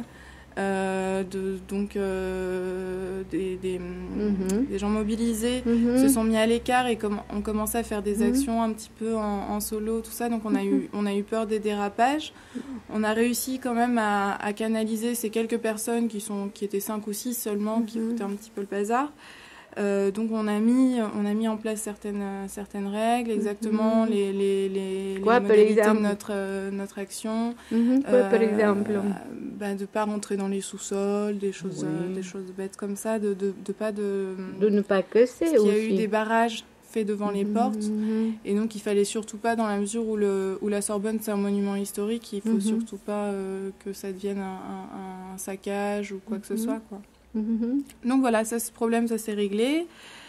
euh, de, donc euh, des, des, mm-hmm. des gens mobilisés, mm-hmm. se sont mis à l'écart et com- ont commencé à faire des mm-hmm. actions un petit peu en, en solo, tout ça. Donc on a, mm-hmm. eu, on a eu peur des dérapages. On a réussi quand même à, à canaliser ces quelques personnes qui, sont, qui étaient cinq ou six seulement, mm-hmm. qui foutaient un petit peu le bazar. Euh, donc on a mis on a mis en place certaines certaines règles, exactement mmh. les les les, Quoi, les modalités de notre euh, notre action. Mmh, quoi, euh, par exemple euh, bah, de pas rentrer dans les sous-sols, des choses oui. euh, des choses bêtes comme ça, de de, de pas de de ne pas casser aussi. Il y a eu des barrages faits devant mmh. les portes mmh. et donc il fallait surtout pas, dans la mesure où le où la Sorbonne c'est un monument historique, il faut mmh. surtout pas euh, que ça devienne un, un, un saccage ou quoi mmh. que ce soit, quoi. Mmh. Donc voilà, ça, ce problème, ça s'est réglé.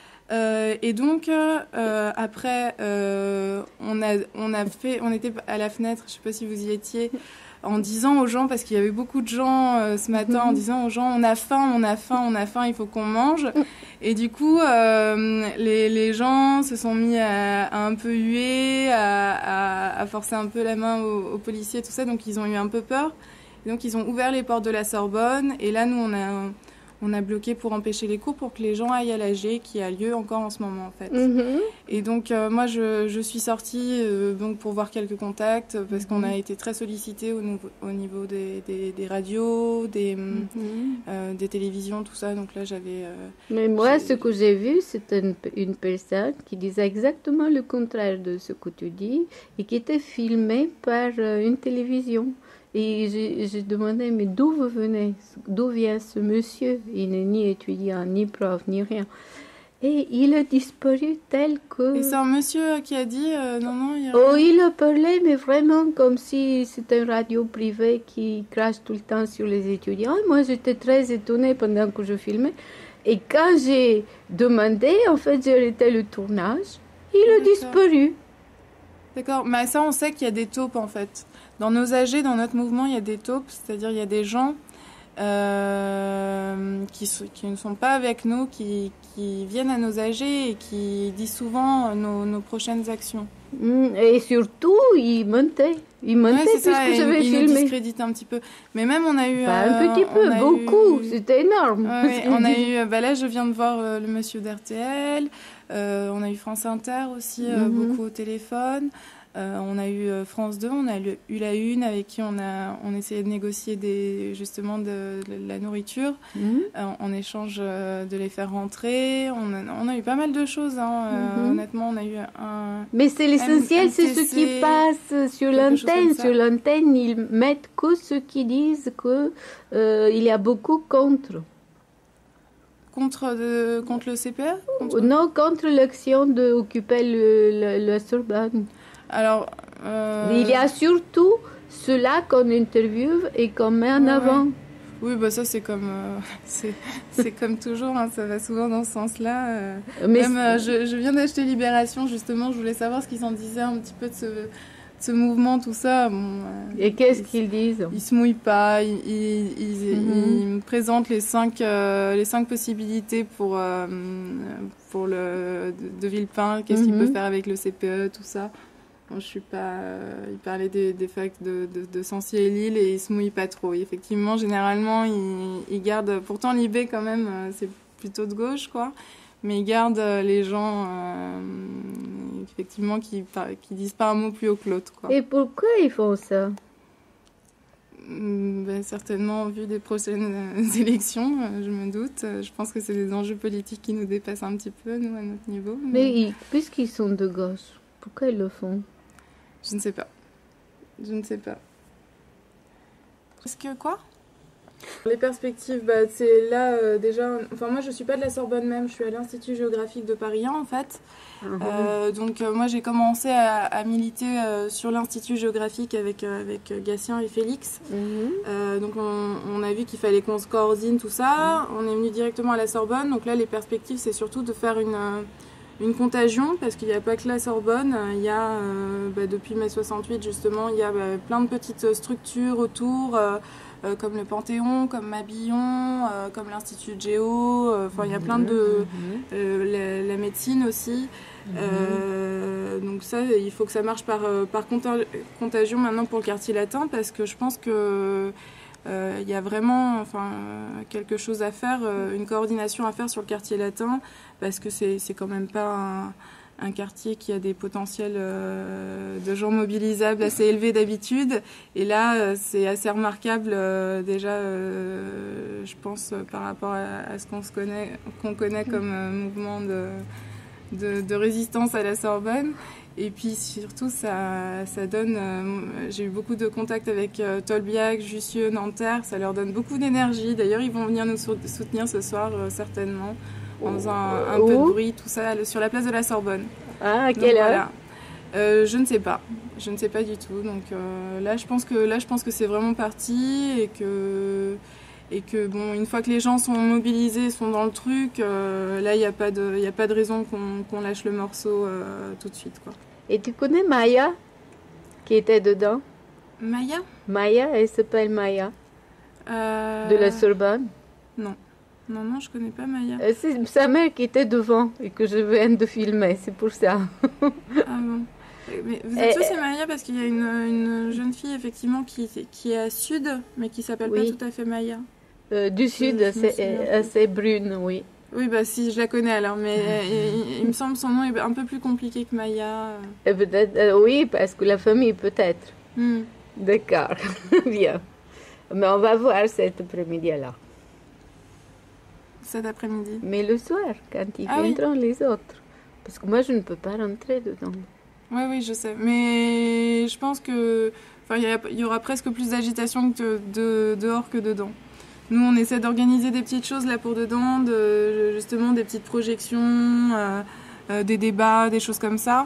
Euh, et donc, euh, après, euh, on, a, on, a fait, on était à la fenêtre, je ne sais pas si vous y étiez, en disant aux gens, parce qu'il y avait beaucoup de gens euh, ce matin, mmh. en disant aux gens, on a faim, on a faim, on a faim, il faut qu'on mange. Et du coup, euh, les, les gens se sont mis à, à un peu huer, à, à, à forcer un peu la main aux, aux policiers, tout ça. Donc, ils ont eu un peu peur. Et donc, ils ont ouvert les portes de la Sorbonne. Et là, nous, on a... On a bloqué pour empêcher les cours, pour que les gens aillent à l'A G, qui a lieu encore en ce moment, en fait. Mm-hmm. Et donc, euh, moi, je, je suis sortie euh, donc pour voir quelques contacts, parce mm-hmm. qu'on a été très sollicités au, nouveau, au niveau des, des, des radios, des, mm-hmm. euh, des télévisions, tout ça. Donc là, j'avais... Euh, Mais moi, ce que j'ai vu, c'est une, une personne qui disait exactement le contraire de ce que tu dis, et qui était filmée par euh, une télévision. Et j'ai, j'ai demandé, mais d'où vous venez? D'où vient ce monsieur? Il n'est ni étudiant, ni prof, ni rien. Et il a disparu tel que... Et c'est un monsieur qui a dit, euh, non, non, il a... Oh, il a parlé, mais vraiment comme si c'était une radio privée qui crache tout le temps sur les étudiants. Moi, j'étais très étonnée pendant que je filmais. Et quand j'ai demandé, en fait, j'ai arrêté le tournage, il a D'accord. disparu. D'accord, mais ça, on sait qu'il y a des taupes, en fait. Dans nos A G, dans notre mouvement, il y a des taupes, c'est-à-dire il y a des gens euh, qui, qui ne sont pas avec nous, qui, qui viennent à nos A G et qui disent souvent nos, nos prochaines actions. Et surtout, ils mentaient. Ils mentaient ouais, puisque j'avais filmé. Ils nous discréditent un petit peu. Mais même, on a eu... Bah, un euh, petit peu, beaucoup. Eu... C'était énorme. Ouais, on a eu... Bah là, je viens de voir euh, le monsieur d'R T L. Euh, on a eu France Inter aussi, euh, mm-hmm. beaucoup au téléphone. Euh, on a eu euh, France deux, on a eu, eu la Une avec qui on a on essayait de négocier des, justement de, de, de la nourriture mmh. euh, en échange euh, de les faire rentrer. On a, on a eu pas mal de choses, hein. euh, mmh. Honnêtement, on a eu un... Mais c'est l'essentiel, c'est ce qui passe sur l'antenne. Sur l'antenne, ils mettent que ceux qui disent qu'il euh, y a beaucoup contre. Contre, de, contre le C P A contre... Non, contre l'action d'occuper le, le, la Sorbonne. Alors, euh... il y a surtout ceux-là qu'on interviewe et qu'on met en ouais, avant. Ouais. Oui, bah ça c'est comme euh, c'est, c'est comme toujours, hein, ça va souvent dans ce sens-là. Euh, Mais même, euh, je, je viens d'acheter Libération justement, je voulais savoir ce qu'ils en disaient un petit peu de ce, de ce mouvement, tout ça. Bon, euh, et qu'est-ce qu'ils disent? Ils se mouillent pas, ils, ils, ils, mm-hmm. ils présentent les cinq euh, les cinq possibilités pour euh, pour le de, de Villepin, qu'est-ce mm-hmm. qu'il peut faire avec le C P E, tout ça. Bon, je suis pas. Euh, il parlait des, des facs de, de, de Censier et Lille et il se mouille pas trop. Et effectivement, généralement, il, il garde. Pourtant, l'I B quand même, euh, c'est plutôt de gauche, quoi. Mais il garde euh, les gens, euh, effectivement, qui qui disent pas un mot plus haut que l'autre, quoi. Et pourquoi ils font ça? Ben, certainement, vu des prochaines euh, élections, euh, je me doute. Euh, je pense que c'est des enjeux politiques qui nous dépassent un petit peu, nous, à notre niveau. Mais, mais ils, puisqu'ils sont de gauche, pourquoi ils le font? Je ne sais pas. Je ne sais pas. Est-ce que quoi? Les perspectives, bah, c'est là euh, déjà... Enfin, moi, je ne suis pas de la Sorbonne même. Je suis à l'Institut géographique de Paris un, en fait. Mm-hmm. Euh, donc, euh, moi, j'ai commencé à, à militer euh, sur l'Institut géographique avec, euh, avec Gatien et Félix. Mm-hmm. Euh, donc, on, on a vu qu'il fallait qu'on se coordonne, tout ça. Mm-hmm. On est venu directement à la Sorbonne. Donc là, les perspectives, c'est surtout de faire une... Euh, Une contagion, parce qu'il n'y a pas que la Sorbonne, il y a, euh, bah, depuis mai soixante-huit justement, il y a bah, plein de petites structures autour, euh, euh, comme le Panthéon, comme Mabillon, euh, comme l'Institut de Géo. Enfin, euh, il y a plein de... Euh, la, la médecine aussi. Euh, donc ça, il faut que ça marche par, par contagion maintenant pour le quartier latin, parce que je pense que euh, il y a vraiment enfin, quelque chose à faire, une coordination à faire sur le quartier latin, parce que c'est, c'est quand même pas un, un quartier qui a des potentiels euh, de gens mobilisables assez élevés d'habitude. Et là, c'est assez remarquable euh, déjà, euh, je pense, par rapport à, à ce qu'on se connaît, qu'on connaît comme euh, mouvement de... De, de résistance à la Sorbonne. Et puis surtout, ça, ça donne... Euh, j'ai eu beaucoup de contacts avec euh, Tolbiac, Jussieu, Nanterre. Ça leur donne beaucoup d'énergie. D'ailleurs, ils vont venir nous soutenir ce soir, euh, certainement, en faisant un, un peu de bruit, tout ça, le, sur la place de la Sorbonne. Ah, à quelle donc, heure voilà. euh, Je ne sais pas. Je ne sais pas du tout. Donc euh, là, je pense que, là, je pense que c'est vraiment parti et que... Et que, bon, une fois que les gens sont mobilisés, sont dans le truc, euh, là, il n'y a pas de, y a pas de raison qu'on, qu'on lâche le morceau euh, tout de suite, quoi. Et tu connais Maya, qui était dedans? Maya? Maya, elle s'appelle Maya. Euh... De la Sorbonne? Non. Non, non, je connais pas Maya. Euh, c'est sa mère qui était devant et que je viens de filmer, c'est pour ça. Ah bon. Mais vous êtes sûr que c'est Maya, parce qu'il y a une, une jeune fille, effectivement, qui, qui est à Sud, mais qui s'appelle oui. pas tout à fait Maya. Euh, du Sud, c'est assez brune, oui. Oui, bah si, je la connais alors, mais il, il me semble son nom est un peu plus compliqué que Maya. Et peut-être, euh, oui, parce que la famille, peut-être. Mm. D'accord, bien. Mais on va voir cet après-midi-là. Cet après-midi? Mais le soir, quand ils ah, viendront oui. les autres. Parce que moi, je ne peux pas rentrer dedans. Oui, oui, je sais. Mais je pense que, enfin, il y, y aura presque plus d'agitation que de, de, dehors que dedans. Nous, on essaie d'organiser des petites choses là pour dedans, de, justement des petites projections, euh, euh, des débats, des choses comme ça.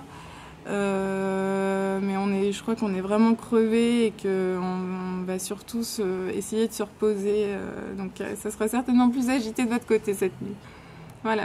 Euh, mais on est, je crois qu'on est vraiment crevés et qu'on on va surtout se, essayer de se reposer. Euh, donc, ça sera certainement plus agité de votre côté cette nuit. Voilà.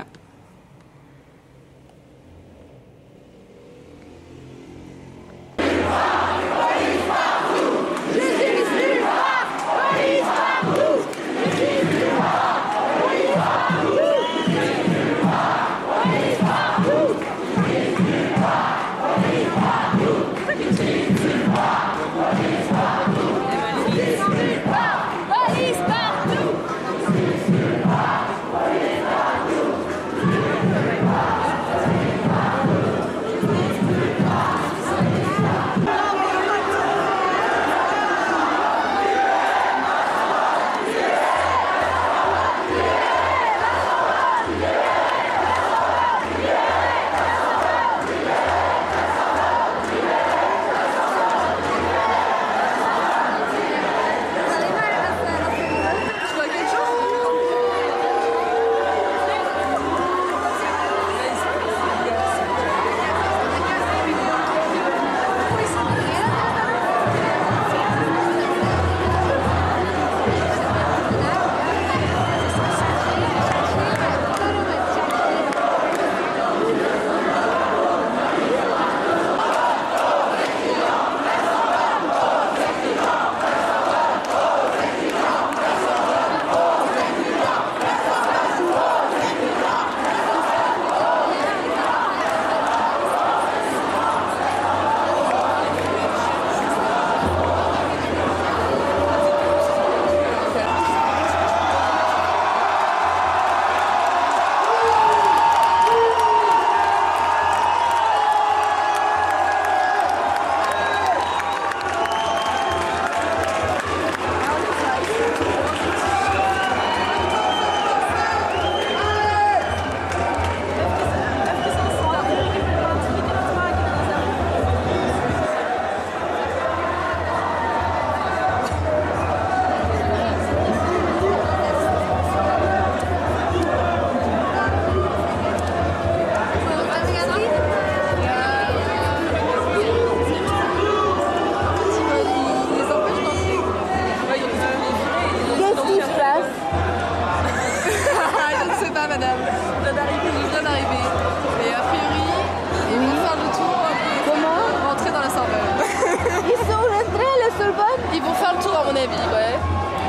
Ils vont faire le tour à mon avis, ouais.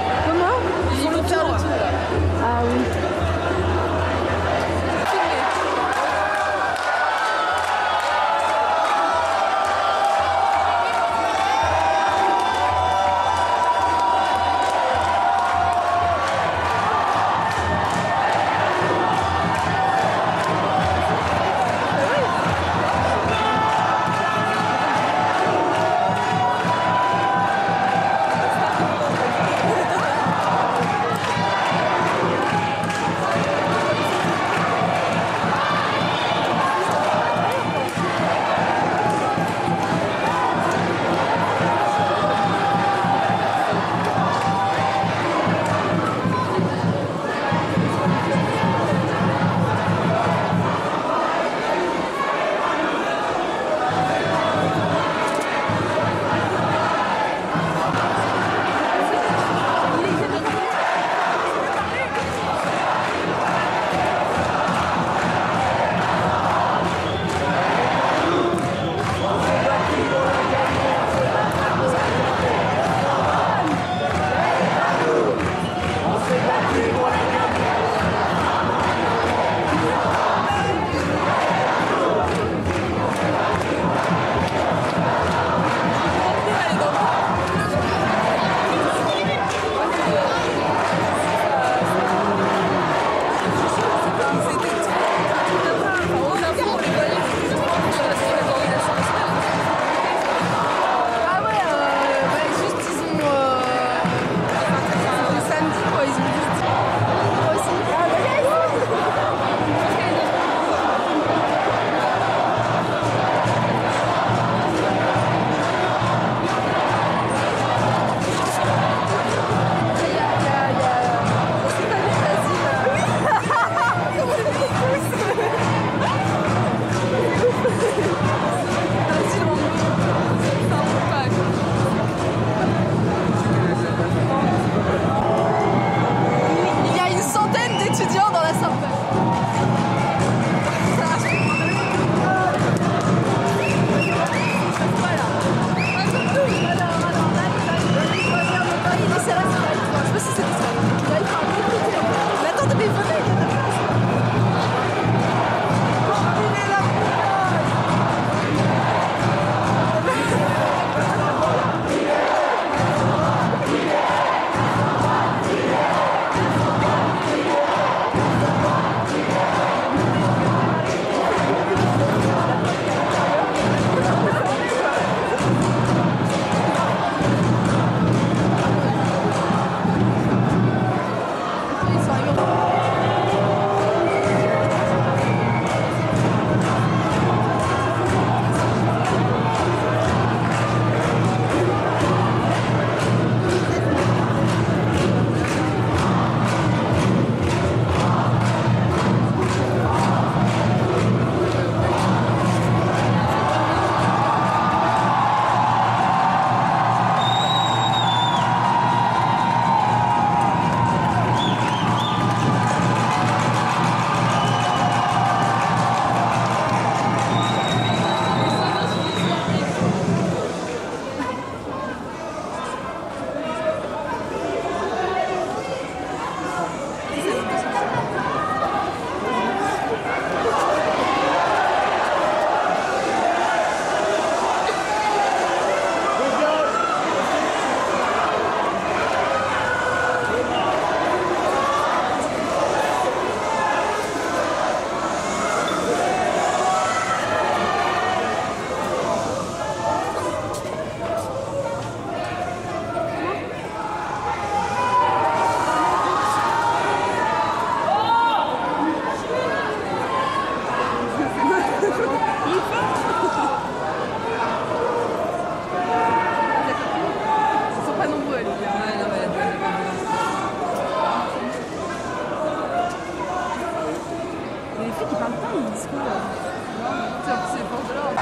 trouve. C'est pour de l'or.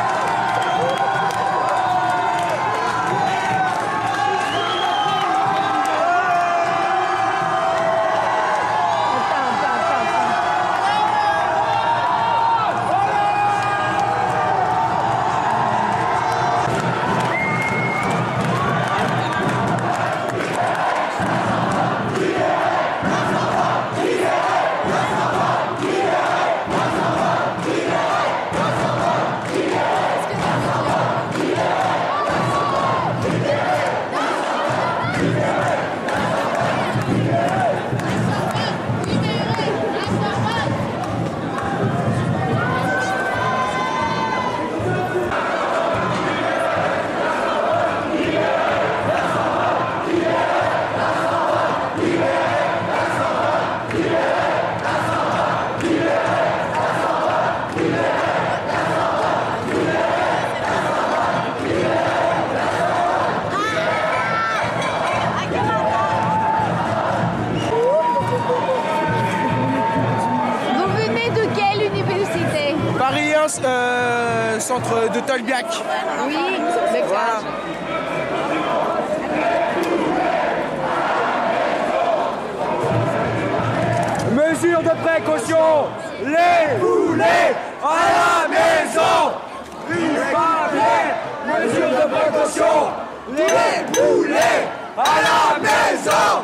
Euh, centre de Tolbiac. Oui, c'est voilà. Mesure de précaution, les poulets à la maison. Mesure de précaution, les poulets à la maison.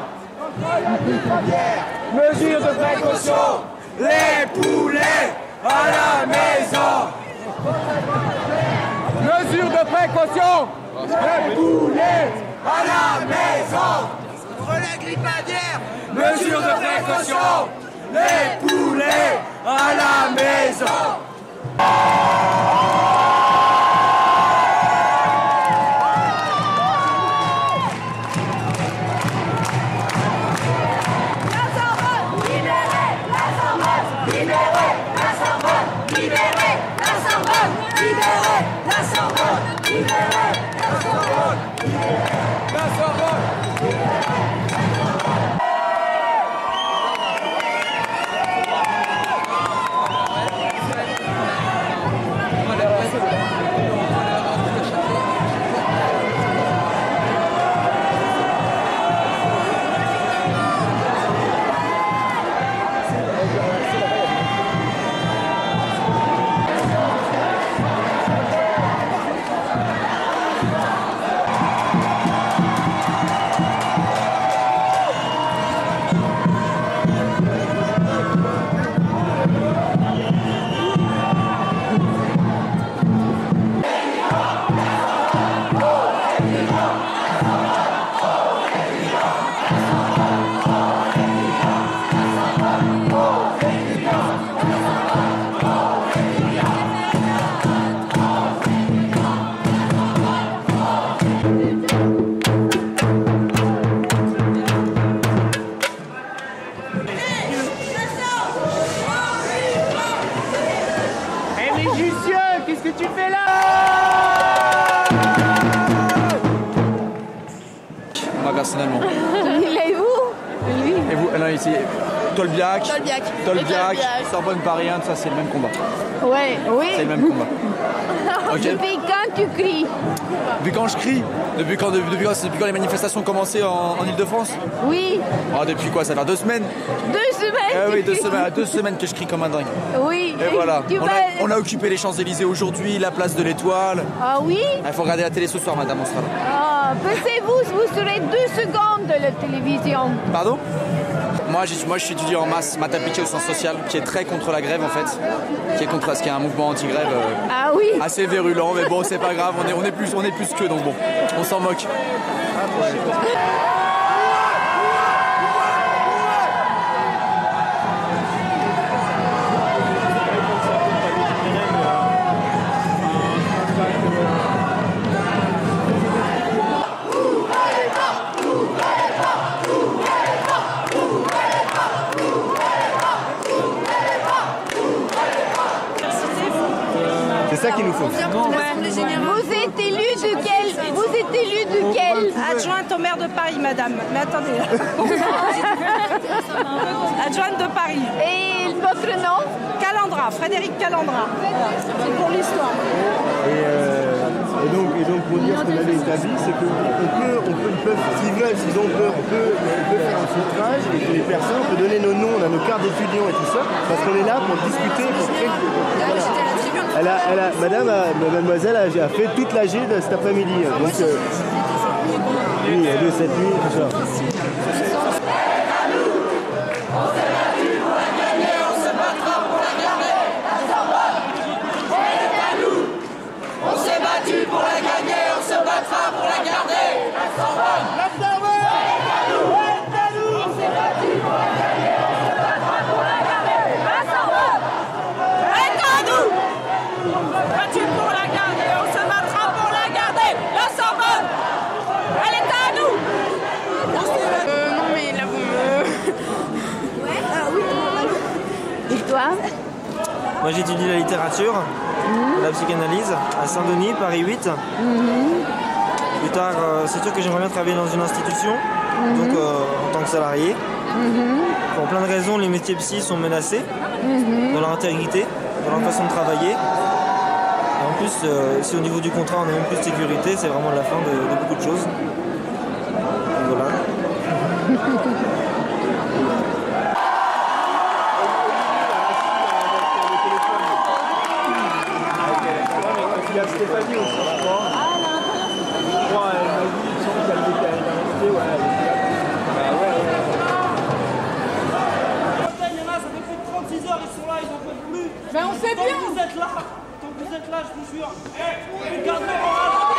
Mesure de précaution, les poulets à la maison. Mesure de précaution, les poulets à la maison. Relais grippadière. Mesure de précaution, les poulets à la maison. Personnellement. Il est où? Lui. Et vous? Non, ici. Tolbiac. Tolbiac. Tolbiac. Sorbonne Paris un, ça c'est le même combat. Ouais, oui. C'est le même combat. Okay. Depuis quand tu cries? Depuis quand je crie? Depuis quand, depuis, quand, depuis quand les manifestations ont commencé en, en Ile-de-France? Oui. Oh, depuis quoi? Ça fait deux semaines? Deux semaines? Eh oui, deux semaines, deux semaines que je crie comme un dingue. Oui. Et voilà. Tu on, vas... a, on a occupé les Champs-Élysées aujourd'hui, la place de l'Étoile. Ah oui? Il faut regarder la télé ce soir, madame, on sera là. Ah, pensez-vous, vous serez deux secondes de la télévision. Pardon? Moi, moi, je suis étudiant en masse, maths appliquées au sciences sociales, qui est très contre la grève en fait, qui est contre parce qu'il y a un mouvement anti-grève euh, ah, oui. assez virulent, mais bon, c'est pas grave, on est, on est plus, on est plus que donc bon, on s'en moque. C'est ça qu'il nous faut. Vous êtes élu de quel? Vous êtes élu de quel? Adjointe au maire de Paris, madame. Mais attendez. Adjointe de Paris. Et votre nom? Calandra. Calandra, Frédéric Calandra. C'est pour l'histoire. Et, euh, et, donc, et donc pour dire ce qu'on avait établi, c'est qu'on peut, on peut, ils peuvent, s'ils veulent, s'ils ont peur, on peut, on peut faire un filtrage et que les personnes, on peut donner nos noms, on a nos cartes d'étudiants et tout ça, parce qu'on est là pour discuter, pour créer. Voilà. Elle a, elle a, madame, a, mademoiselle a, a fait toute la G de cet après-midi. Donc, euh, oui, il y a deux, cette nuit, tout ça. On s'est battu pour la gagner, on se battra pour la garder. La Sorbonne, la Sorbonne, est à nous. On s'est battu pour la gagner, on se battra pour la garder. La Sorbonne, est à nous. On s'est battu pour la garder, on se battra pour la garder. La Sorbonne, elle est à nous. Euh, non mais là vous me... Ah oui. Et toi? Moi j'étudie la littérature, mmh. la psychanalyse à Saint-Denis, Paris huit. Mmh. Plus tard, euh, c'est sûr que j'aimerais bien travailler dans une institution, mmh. donc euh, en tant que salarié. Mmh. Pour plein de raisons, les métiers psy sont menacés mmh. dans leur intégrité, dans leur façon de travailler. Et en plus, euh, si au niveau du contrat on a même plus de sécurité, c'est vraiment la fin de, de beaucoup de choses. Donc, voilà. Il y a Stéphanie aussi, je crois. Ah, là, je crois, elle m'a dit, il semble qu'elle avait invité, ouais. Bah ouais, ouais. Il y en a, ça fait plus de trente-six heures, ils sont là, ils en peuvent plus. Ben on sait Tant bien. que vous êtes là, tant que vous êtes là, je vous jure. Eh, regardez le moral.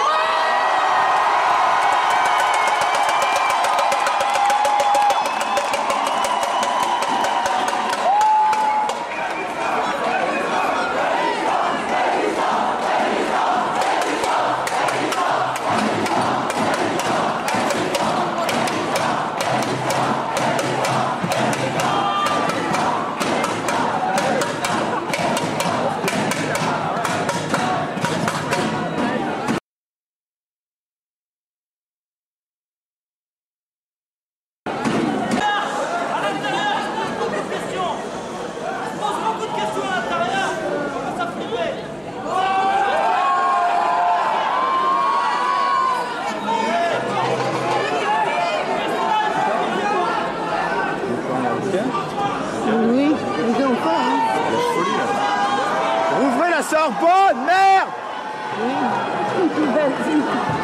Oui, ils ont pas. Hein. Rouvrez la Sorbonne, merde! Oui, vas-y.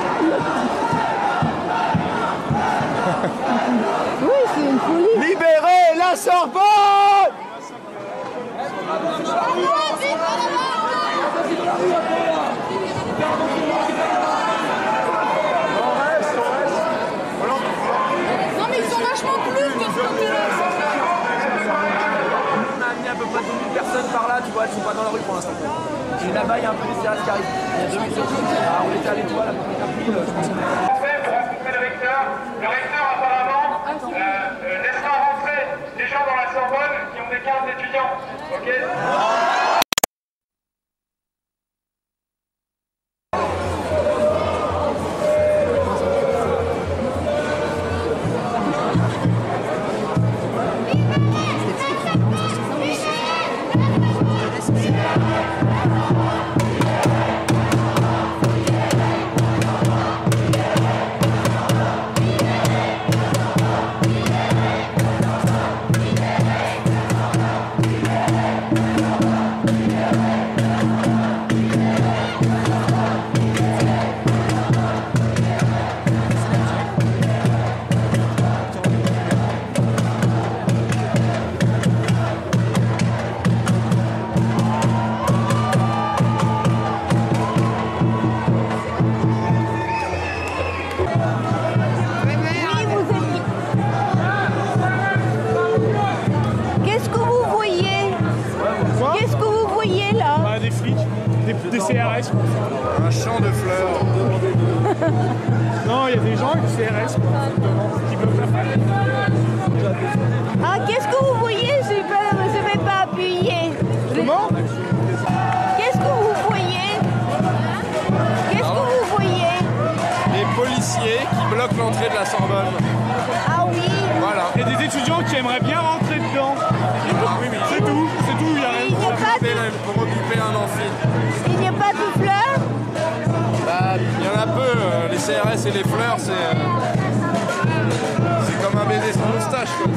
Oui, c'est une folie. Libérez la Sorbonne! Non mais ils sont vachement plus de ce côté-là. On a amené à peu près deux mille personnes par là, tu vois, elles sont pas dans la rue pour l'instant. Et là-bas, il y a un peu des terrasses qui arrivent. Il y a deux mille personnes. Ah, on était à l'étoile, à peu près un pile, je pense. En fait, pour rencontrer le recteur, le recteur apparemment euh, euh, laissera rentrer des gens dans la Sorbonne qui ont des cartes d'étudiants. Ok? Qu'est-ce que vous voyez? Qu'est-ce que vous voyez là? Ah, des flics, des, des C R S. Un champ de fleurs. Non, il y a des gens du C R S qui bloquent la faille. Ah, qu'est-ce que vous voyez? Je ne vais pas appuyer. Comment? Qu'est-ce que vous voyez? Qu'est-ce que vous voyez? Les policiers qui bloquent l'entrée de la Sorbonne. Ah oui. Voilà. Et des étudiants qui aimeraient bien rentrer dedans. Ah oui, oui. C'est tout, c'est tout, il n'y a rien. Il n'y a pas de ramasser les fleurs, c'est euh, c'est comme un baiser sans moustache, quoi.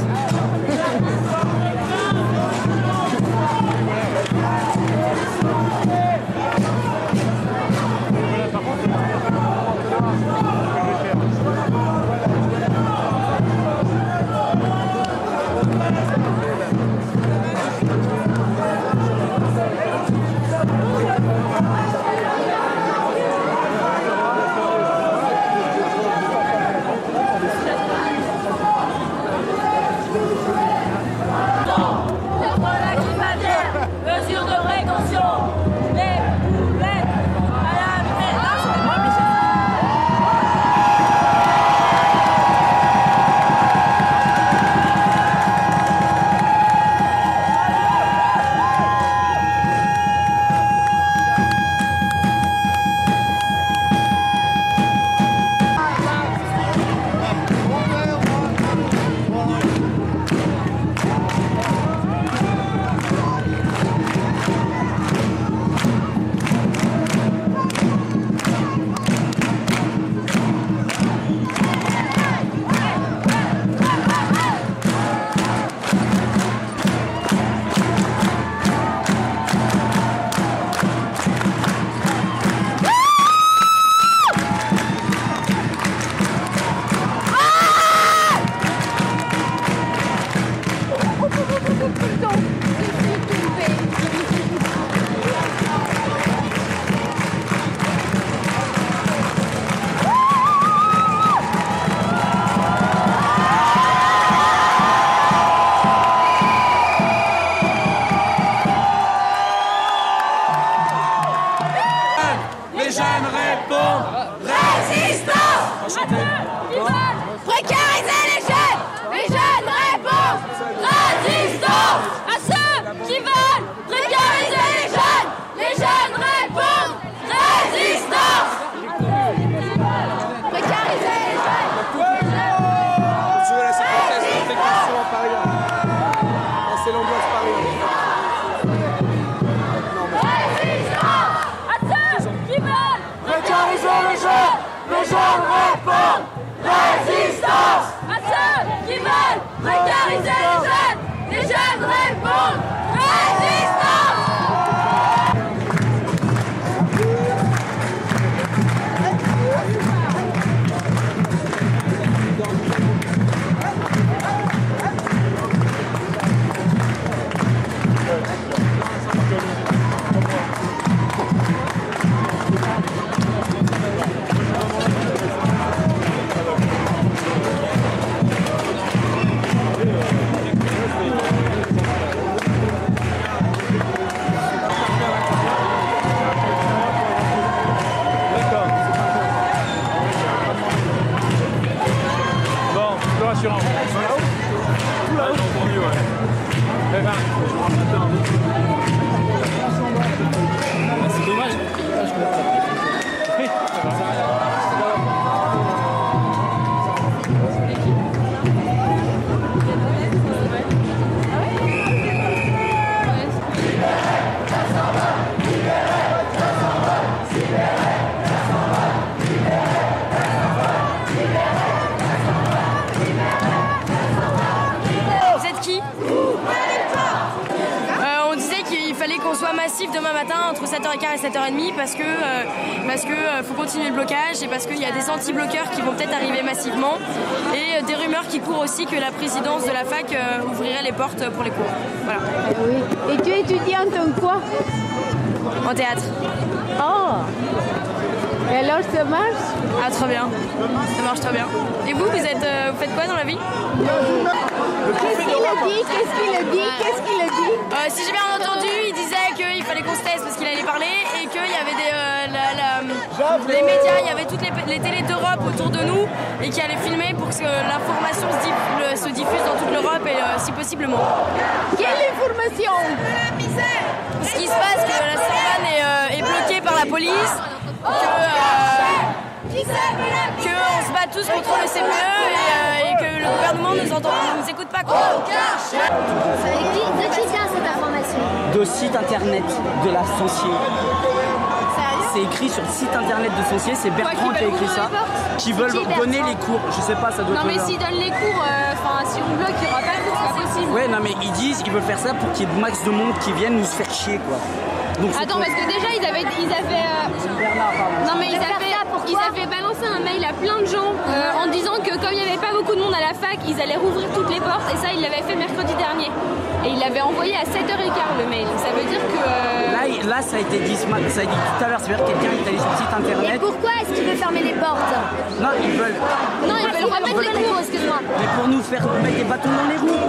Demain matin entre sept heures quinze et sept heures trente parce que euh, parce que euh, faut continuer le blocage et parce qu'il y a des anti-bloqueurs qui vont peut-être arriver massivement et euh, des rumeurs qui courent aussi que la présidence de la fac euh, ouvrirait les portes pour les cours. Voilà. Oui. Et tu es étudiante en quoi? En théâtre. Oh. Et alors ça marche? Ah très bien. Ça marche très bien. Et vous, vous êtes euh, vous faites quoi dans la vie? Qu'est-ce qu'il a dit? Qu'est-ce qu'il a dit? Qu'est-ce qu'il a dit? euh, Si j'ai bien entendu, il disait qu'il fallait qu'on se taise parce qu'il allait parler et qu'il y avait des, euh, la, la, les médias, il y avait toutes les, les télés d'Europe autour de nous et qui allaient filmer pour que l'information se, diff, le, se diffuse dans toute l'Europe et euh, si possible le monde. Quelle information? Ce qui se passe, que la Sorbonne est, euh, est bloquée par la police, que... Euh, qu'on se bat tous contre le C P E et, euh, et que le gouvernement ne nous, entend, nous écoute pas. Quoi. De qui vient cette information? De site internet de la Foncier. C'est écrit sur le site internet de Foncier, c'est Bertrand qui a écrit ça. Qui veulent donner les cours. Je sais pas, ça doit Non, être. mais s'ils donnent les cours, enfin, si on bloque, il n'y aura pas de cours, c'est pas possible. Ouais, non, mais ils disent qu'ils veulent faire ça pour qu'il y ait max de monde qui viennent nous faire chier, quoi. Donc, Attends, parce que déjà, ils avaient. Ils avaient euh... Non, mais ils avaient, ils avaient balancé un mail à plein de gens euh, en disant que comme il n'y avait pas beaucoup de monde à la fac, ils allaient rouvrir toutes les portes. Et ça, ils l'avaient fait mercredi dernier. Et ils l'avaient envoyé à sept heures quinze le mail. Donc ça veut dire que. Euh... Là, là, ça a été dit, ça a été dit tout à l'heure. C'est-à-dire que quelqu'un est allé sur le site internet. Et pourquoi est-ce qu'il veut fermer les portes? Non, ils veulent. Non, ils veulent remettre les cours, excuse-moi. Mais pour nous faire mettre des bâtons dans les roues.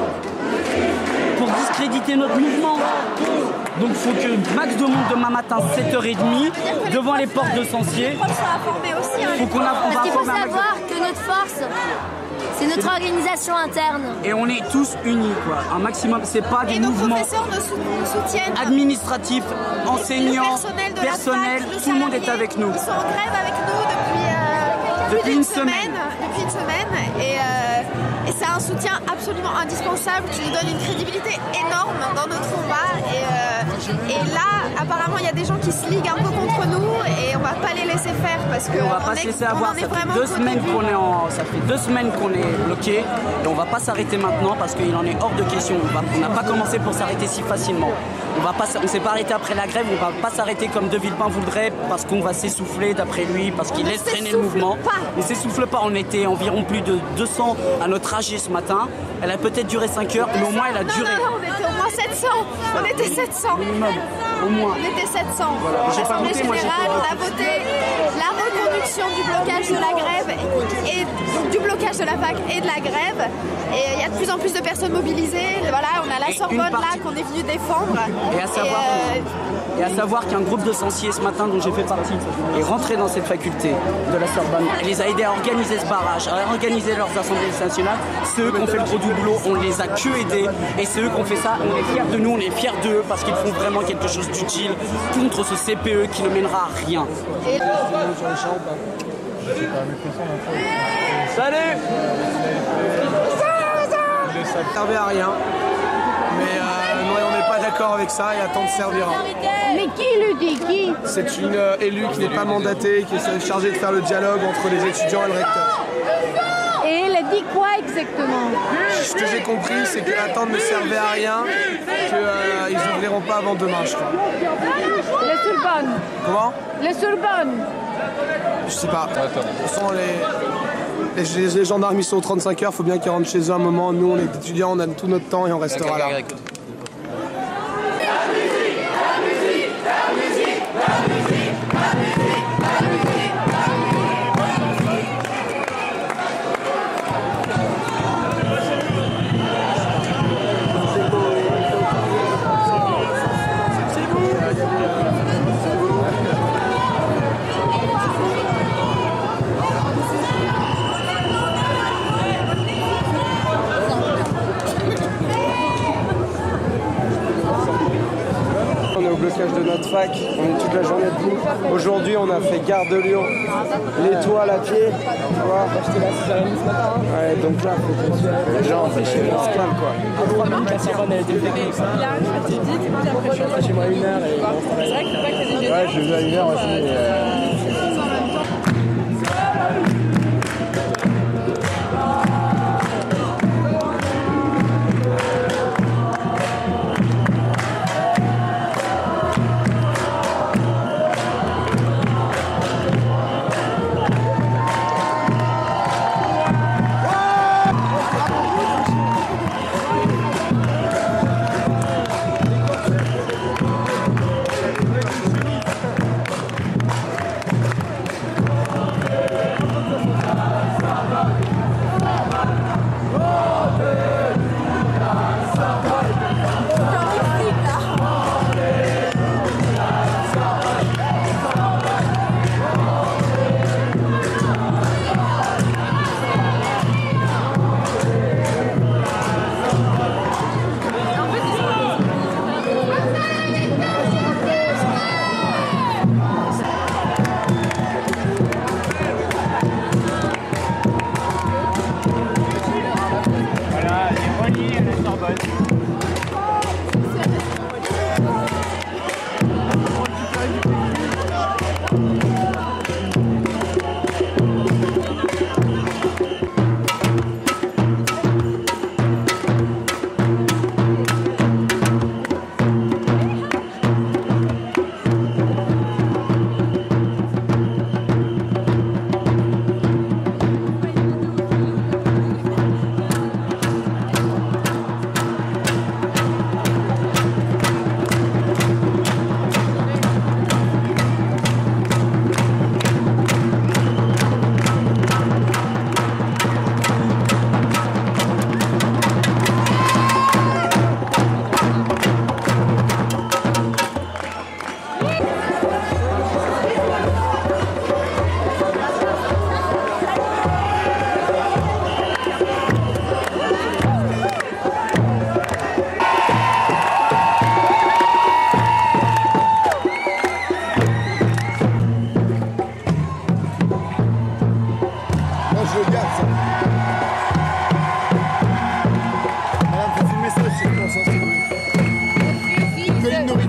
Pour discréditer notre mouvement. Donc il faut que max de monde demain matin, sept heures trente, devant les portes de Foncier. Faut qu'on a, on Parce va qu'il faut informer un savoir que notre force, c'est notre organisation interne. Et on est tous unis, quoi. Un maximum, c'est pas des Et nos mouvements professeurs nous, sou- nous soutiennent. administratifs, enseignants, Le personnel, de la personnel, fac, le tout le monde est salarié, avec nous. Ils sont en grève avec nous depuis, euh, Depuis une, une semaine. semaine. Depuis une semaine. Et, euh, et c'est un soutien absolument indispensable qui nous donne une crédibilité énorme dans notre combat. Et, euh, et là, apparemment, il y a des gens qui se liguent un peu contre nous et on va pas les laisser faire parce que Et on va on pas se est- laisser on avoir, en est ça fait vraiment deux contre semaines lui. qu'on est en, ça fait deux semaines qu'on est bloqué et on va pas s'arrêter maintenant parce qu'il en est hors de question. On va- on n'a pas commencé pour s'arrêter si facilement. On va pas, s- on s'est pas arrêté après la grève, on va pas s'arrêter comme De Villepin voudrait parce qu'on va s'essouffler d'après lui, parce qu'il ne laisse traîner le s'essouffle mouvement. pas. On s'essouffle pas, on était environ plus de deux cents à notre A G ce matin. Elle a peut-être duré cinq heures, mais au moins elle a Non, duré. non, non, on était au moins sept cents. On était sept cents. Minimum, au moins. On était sept cents. Voilà. J'ai pas L'Assemblée voté, moi, j'ai générale, pas on a voté la reconduction du blocage de la grève et donc du blocage de la fac et de la grève. Et il y a de plus en plus de personnes mobilisées. Voilà, on a la Et Sorbonne une partie- là qu'on est venu défendre. Et à savoir, euh, et à savoir qu'un groupe de Sancier ce matin dont j'ai fait partie est rentré dans cette faculté de la Sorbonne. Elle les a aidés à organiser ce barrage, à organiser leurs assemblées nationales. C'est eux qui ont fait le gros du boulot, on les a que aidés et c'est eux qui ont fait ça. On est fiers de nous, on est fiers d'eux parce qu'ils font vraiment quelque chose d'utile contre ce C P E qui ne mènera à rien. Salut. Ça ne servait à rien. Mais euh, non, on n'est pas d'accord avec ça et attend de servir. Mais qui le dit? Qui? C'est une euh, élue qui n'est pas mandatée, qui est chargée de faire le dialogue entre les étudiants et le recteur. Et elle a dit quoi exactement? Ce que j'ai compris, c'est que l'attente ne servait à rien, qu'ils euh, n'ouvriront pas avant demain, je crois. La Sorbonne. Comment? La Sorbonne. Je sais pas. De toute façon, les, les, les gendarmes ils sont aux trente-cinq heures, il faut bien qu'ils rentrent chez eux un moment. Nous, on est étudiants, on a tout notre temps et on restera là. On est au blocage de notre fac, on est toute la journée debout. Aujourd'hui, on a fait Gare de Lyon, l'étoile à pied. Tu vois, j'étais là à six heures trente ce matin. Ouais, donc là, faut les gens, on fait chez on se calme quoi. À trois minutes, la Sorbonne elle était bloquée. Il arrive, je t'ai dit, je suis rentré chez moi à une heure et on travaille. C'est vrai que c'est pas qu'il y a des ouais, je l'ai vu à une heure aussi. Et euh...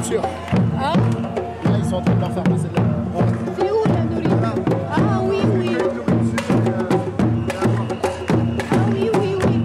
sûr. Hein? Là, ils sont en train de leur faire passer de la... C'est où la nourriture? Ah oui, oui. Ah oui, oui, oui.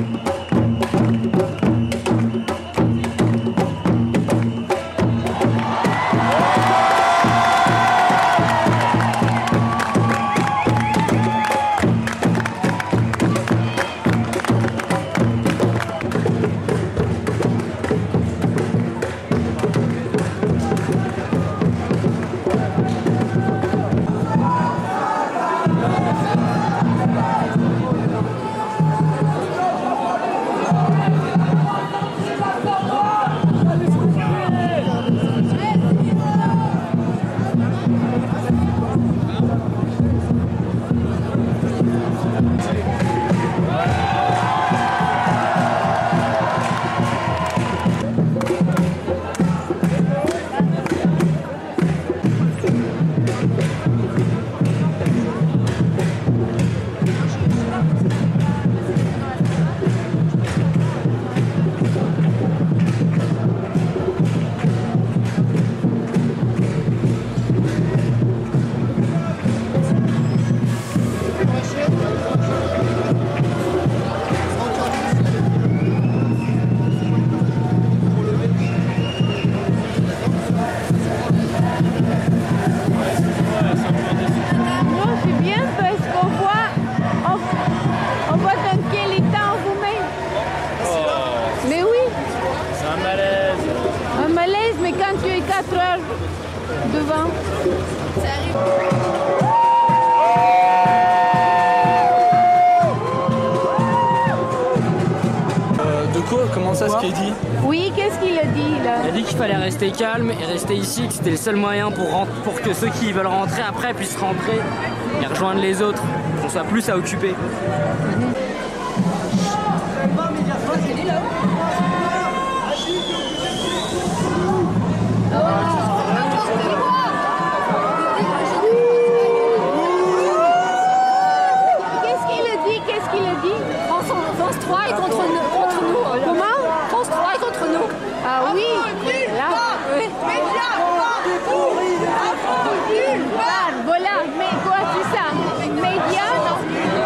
Devant. Euh, de quoi? Comment ça, ce qu'il dit? Oui, qu'est-ce qu'il a dit là? Il a dit qu'il fallait rester calme et rester ici, que c'était le seul moyen pour, pour que ceux qui veulent rentrer après puissent rentrer et rejoindre les autres, qu'on soit plus à occuper. France trois est contre nous. Contre nous. Comment? France trois est contre nous. Ah oui, là. Oui. Voilà, mais quoi, c'est ça? Média, non?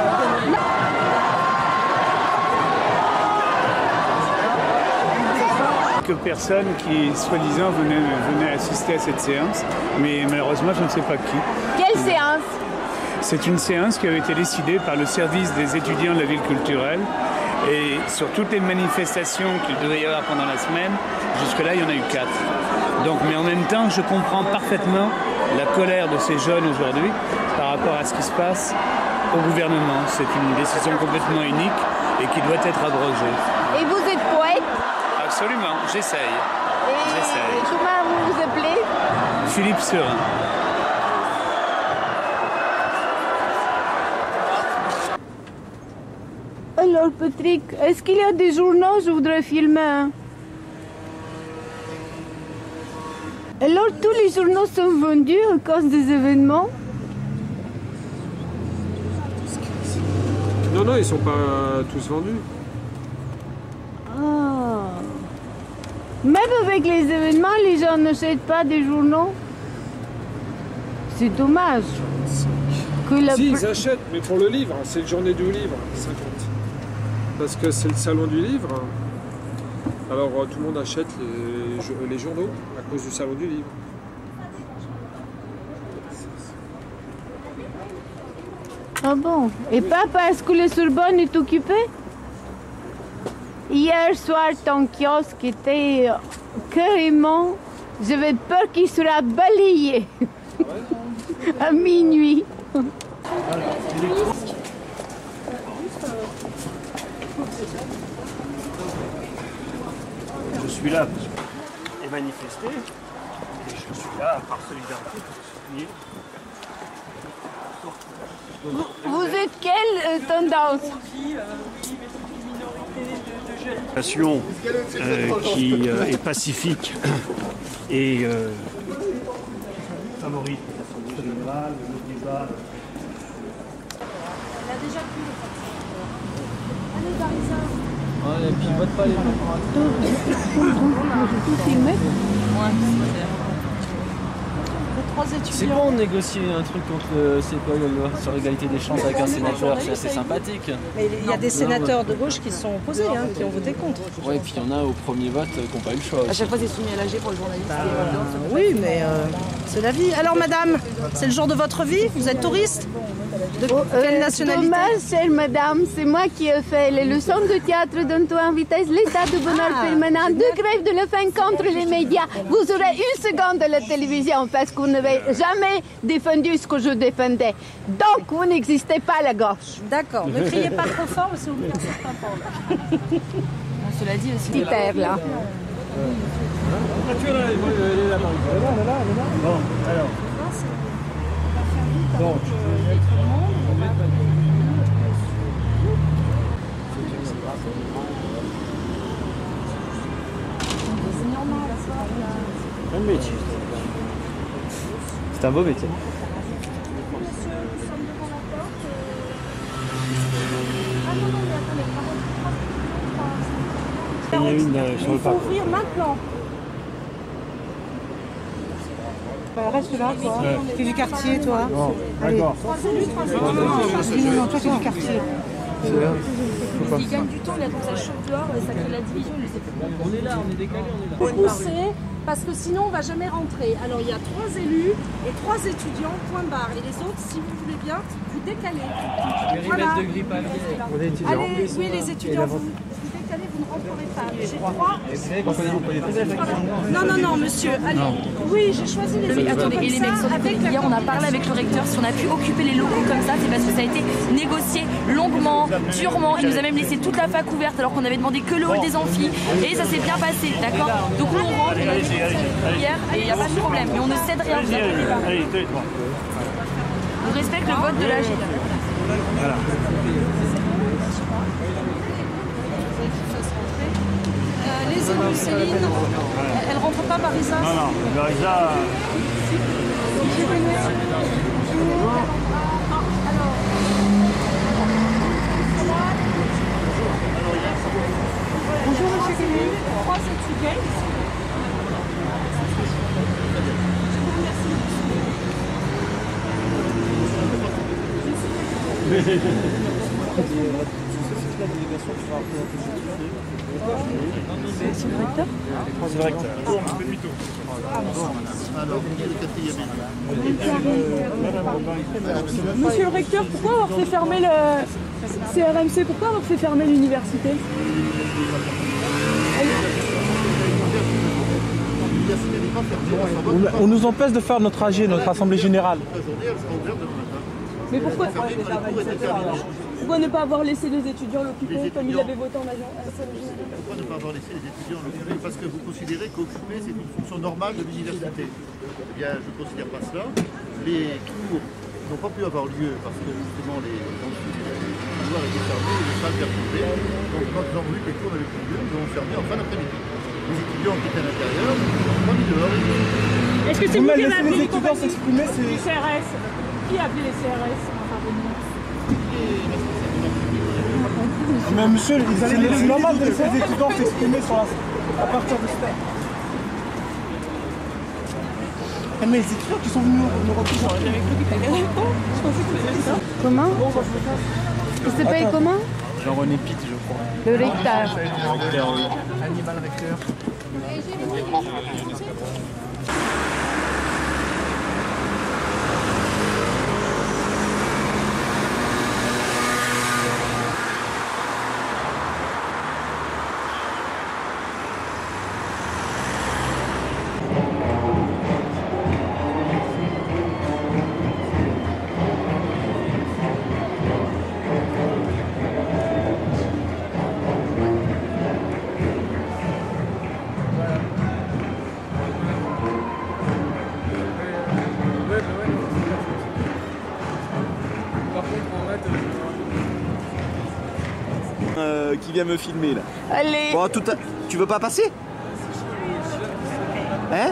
Quelques personnes qui, soi-disant, venaient, venaient assister à cette séance, mais malheureusement, je ne sais pas qui. Quelle séance? C'est une séance qui avait été décidée par le service des étudiants de la ville culturelle. Et sur toutes les manifestations qu'il devait y avoir pendant la semaine, jusque-là, il y en a eu quatre. Donc, mais en même temps, je comprends parfaitement la colère de ces jeunes aujourd'hui par rapport à ce qui se passe au gouvernement. C'est une décision complètement unique et qui doit être abrogée. Et vous êtes poète? Absolument, j'essaye. J'essaye. Comment vous vous appelez? Philippe Serin. Alors Patrick, est-ce qu'il y a des journaux? Je voudrais filmer. Hein. Alors tous les journaux sont vendus à cause des événements? Non, non, ils sont pas tous vendus. Ah. Même avec les événements, les gens n'achètent pas des journaux? C'est dommage. Que la Si, ils achètent, mais pour le livre, c'est le journée du livre, ça compte. Parce que c'est le salon du livre. Alors tout le monde achète les, les journaux à cause du salon du livre. Ah bon? Et pas parce que le Sorbonne est occupé? Hier soir, ton kiosque était carrément... J'avais peur qu'il sera balayé à minuit. Je suis là et manifester, et je suis là par solidarité pour soutenir. Vous êtes quelle euh, tendance? Nation euh, qui euh, est pacifique et euh, favorite l'Assemblée générale, le débat. Elle a déjà pu. Allez, Barisa. Ouais, et puis vote pas les Tout filmé. moins. C'est bon de négocier un truc contre le, c'est quoi, la loi sur l'égalité des chances avec un sénateur, c'est assez sympathique. Mais il y a des sénateurs de gauche qui se sont opposés, hein, qui ont voté contre. Oui, et puis il y en a au premier vote qui n'ont pas eu le choix. À chaque fois, c'est soumis à l'A G pour le journaliste. Bah, euh, oui, mais euh, c'est la vie. Alors, madame, c'est le jour de votre vie? Vous êtes touriste? De quelle nationalité? Dommage, chère madame, c'est moi qui ai fait les leçons de théâtre d'Antoine Vitesse, l'état de bonheur Ah, permanent, de grève de la faim contre les médias. Vous aurez une seconde à la télévision parce que vous n'avez jamais défendu ce que je défendais. Donc, vous n'existez pas à la gauche. D'accord, ne criez pas trop fort, parce que vous ne certains pas là. Cela dit aussi. Petit air, là. Bon, alors. Donc, un métier. C'est un beau métier. Il y a une euh, sur le parc. Ouvrir maintenant. Bah, reste là, toi. Ouais. T'es du quartier, toi. Non, Allez. d'accord. Non, non, non, toi, t'es du quartier. Il gagne du temps, il attend que ça chauffe dehors et ça crée la division. On est là, on est décalé, on est là. Pousser, parce que sinon on va jamais rentrer. Alors il y a trois élus et trois étudiants, point barre. Et les autres, si vous voulez bien, vous décalez. Voilà. de grippe à vie. On est étudiants. Allez, oui, les étudiants, vous, vous décalez, vous ne rentrerez pas. J'ai trois. Non, non, non, monsieur, allez. Oui, j'ai choisi les Mais étudiants. attendez, comme et les ça, mecs sur avec la hier, on a parlé avec le recteur, si on a pu occuper les locaux comme ça, c'est parce que ça a été négocié longuement, durement. Il nous a même laissé toute la fac ouverte alors qu'on avait demandé que le hall des amphis. Et ça s'est bien passé, d'accord? Donc nous on rentre, on a dit hier et il n'y a pas de problème. Mais on ne cède rien, vous inquiétez pas. On respecte le vote de l'A G. Voilà. Euh, les élus, Céline, elle ne rentre pas, Marisa? Non, non, Marisa. Bonjour, monsieur Kelly. Trois étudiants. C'est le recteur? C'est le recteur. Monsieur le recteur, pourquoi avoir fait fermer le C R M C? Pourquoi avoir fait fermer l'université? On nous empêche de faire notre A G, notre assemblée générale. Mais pourquoi Pourquoi ne pas avoir laissé les étudiants l'occuper comme ils avaient voté en agent? Pourquoi ne pas avoir laissé les étudiants l'occuper? Parce que vous considérez qu'occuper c'est une fonction normale de l'université. Eh bien, je ne considère pas cela. Les cours n'ont pas pu avoir lieu parce que justement les couloirs étaient fermés et les salles perturbées. Donc quand nous avons vu que les cours n'avaient plus lieu, nous avons fermé en fin d'après-midi. Les étudiants qui étaient à l'intérieur, nous avons mis dehors. Est-ce que c'est vous, vous qui avez appelé les étudiants s'exprimer? Les C R S. Qui a appelé les C R S? Mais monsieur, c'est normal de laisser les étudiants s'exprimer sur la... à partir de ce temps. Mais les étudiants qui sont venus nous représenter. Comment? Il s'appelle comment? Jean-René Pitt, je crois. Le recteur. Le recteur, oui. Animal recteur. Euh, qui vient me filmer là. Allez. Bon, tout à... Tu veux pas passer? Hein?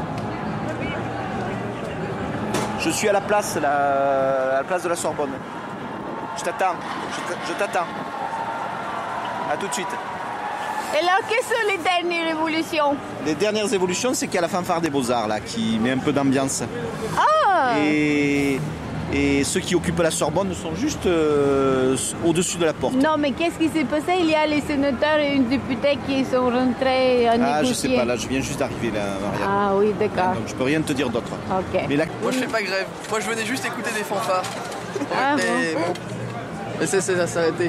Je suis à la place, la, à la place de la Sorbonne. Je t'attends. Je t'attends. À tout de suite. Et alors, quelles sont les dernières évolutions? Les dernières évolutions, c'est qu'il y a la fanfare des Beaux-Arts là, qui met un peu d'ambiance. Ah! Et, et ceux qui occupent la Sorbonne sont juste euh, au-dessus de la porte. Non, mais qu'est-ce qui s'est passé? Il y a les sénateurs et une députée qui sont rentrés à négocier. Ah, je sais pas, là je viens juste d'arriver là, Marianne. Ah oui, d'accord. Donc je peux rien te dire d'autre. Ok. Mais là... Moi je fais pas grève, moi je venais juste écouter des fanfares. Ah, mais bon. bon. Mais ça, ça s'est arrêté.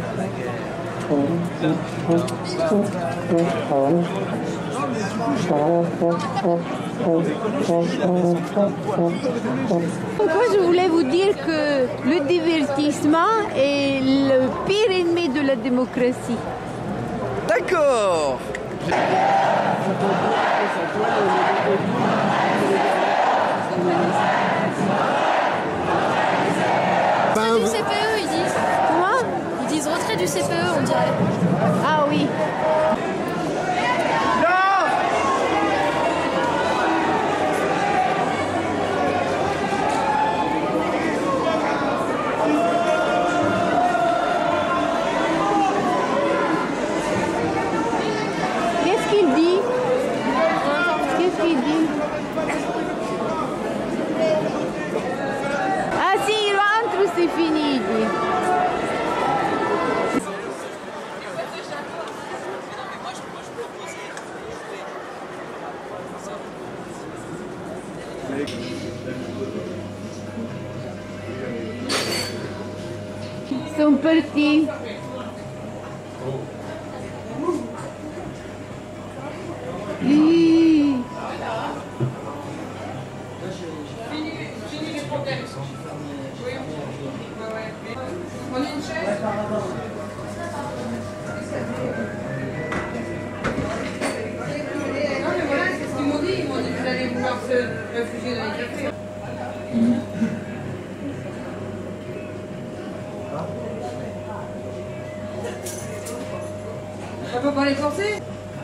Pourquoi je voulais vous dire que le divertissement est le pire ennemi de la démocratie. D'accord. Retrait du C P E, ils disent. Comment? Ils disent retrait du C P E, on dirait. Ah oui. Qu'est-ce qu'il dit? Qu'est-ce qu'il dit? Ah si, il rentre, c'est fini, il dit. Ils sont partis. Oui. Non mais voilà, c'est ce qu'ils m'ont dit. Ils m'ont dit que vous allez vouloir se réfugier dans les cafés. On peut pas les forcer.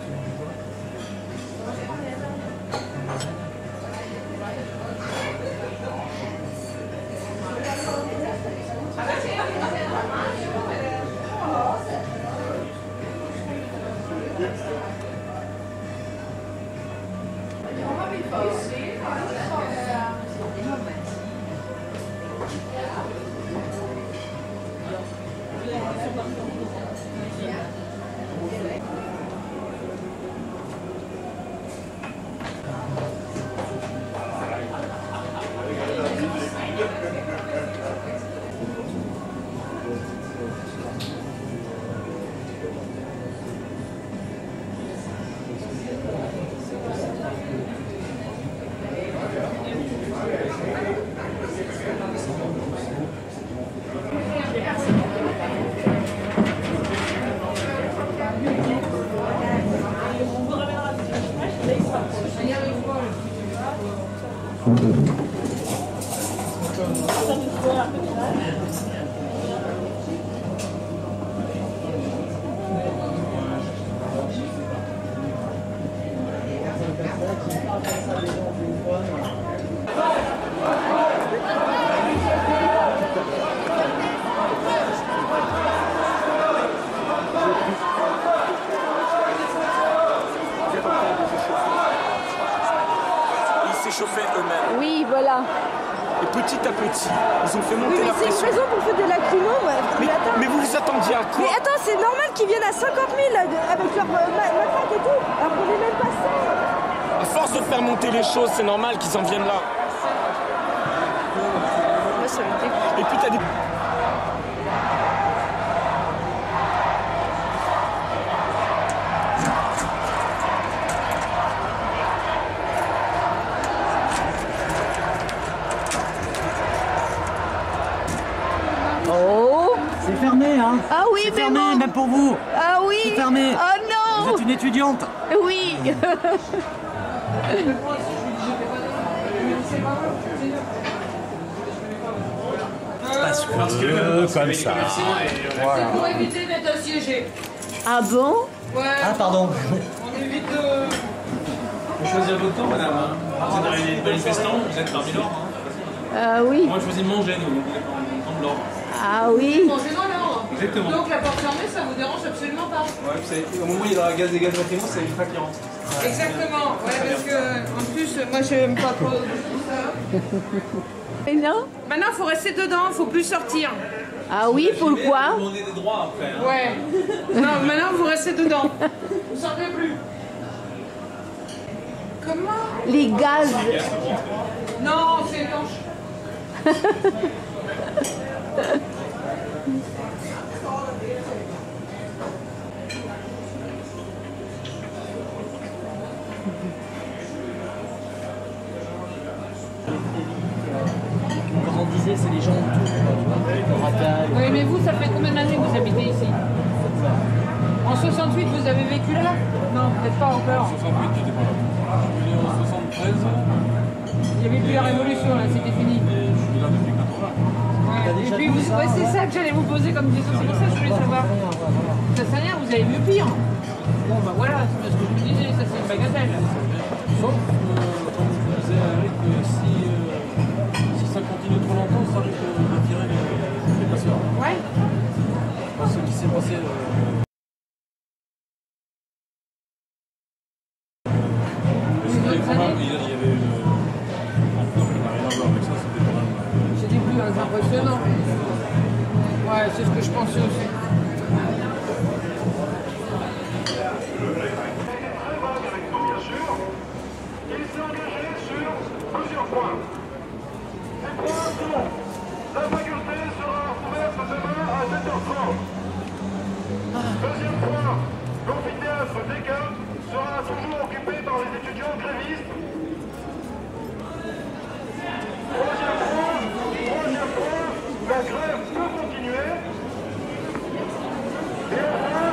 Ils s'échauffaient eux-mêmes. Oui, voilà. Et petit à petit, ils ont fait Oui, monter mais la c'est une pression. raison pour faire des lacrymos, ouais. Mais, Mais attends. mais vous vous attendiez à quoi? Mais attends, c'est normal qu'ils viennent à cinquante mille là, de- avec leur euh, ma- matraque et tout, alors qu'on est même pas ça. À force de faire monter les choses, c'est normal qu'ils en viennent là. Moi, ça me dégoûte. Et puis t'as des... Oh! C'est fermé, hein? Ah oui, c'est mais fermé, bon. même pour vous. Ah oui! C'est fermé. Oh non! Vous êtes une étudiante. Oui! Parce que, Parce que comme ça. Voilà. Pour éviter d'être assiégé. Ah bon? Ouais. Ah, pardon. On évite de... Vous choisir votre camp, madame. Hein. Vous êtes dans les manifestants, vous êtes parmi l'or. Hein. Ah oui. Moi, je choisis de manger, nous. Vous êtes en blanc. Ah oui. Manger dans l'ordre. Exactement. Donc la porte fermée, ça vous dérange absolument pas. Ouais, vous savez, au moment où il y a la gaz et gaz lacrymaux, c'est ultra qui rentre. Exactement, ouais, parce que en plus, moi je n'aime pas trop ça. Et non? Maintenant, il faut rester dedans, il faut plus sortir. Ah oui, pourquoi? On est des droits après. Hein. Ouais. Non, maintenant vous restez dedans. Vous sortez plus. Comment? Les gaz. Non, c'est étanche. Comme on disait, c'est les gens autour, le racaille. Oui, mais vous, ça fait combien d'années que vous habitez ici? En soixante-huit, vous avez vécu là? Non, peut-être pas encore. En soixante-huit, j'étais pas là. Je suis venu en soixante-treize. Il n'y avait plus la révolution là, c'était fini. Et je suis là depuis quatre-vingts. Ouais. Et puis vous, ouais, c'est ça que j'allais vous poser comme question, c'est pour ça que je voulais savoir. Ça sert à rien, vous avez vu pire. Bon bah voilà, c'est ce que je vous disais, ça c'est une bagatelle. Sauf que, comme je vous disais, Eric, que si, euh, si ça continue trop longtemps, ça risque d'attirer les, les passeurs. Ouais. Ce qui s'est passé. Euh, Quand même, il y avait une ampleur qui n'a rien à voir avec ça, c'était quand même. C'était plus impressionnant. Ouais, c'est ce que je pensais aussi. Il s'est engagé sur plusieurs points. Ces points sont: la faculté sera ouverte demain à sept heures trente. Deuxième point, l'amphithéâtre Descartes sera toujours occupé par les étudiants grévistes. Troisième point, troisième point, la grève peut continuer. Et enfin,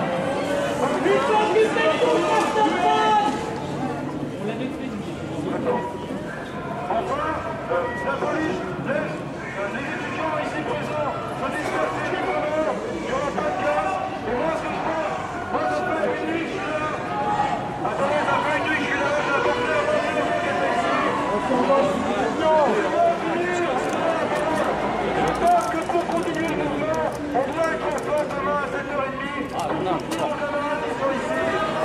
Enfin, euh, la police laisse euh, les étudiants ici présents se disperser librement, il n'y aura pas de casse. Et moi, ce que je pense, moi, ça fait une nuit que je suis là. Attendez, ça fait une nuit que je suis là, j'ai apporté la moitié de ce qui était ici. Je pense que pour continuer le mouvement, on doit être en place demain à sept heures trente. Ah, non, tous nos camarades qui sont ici.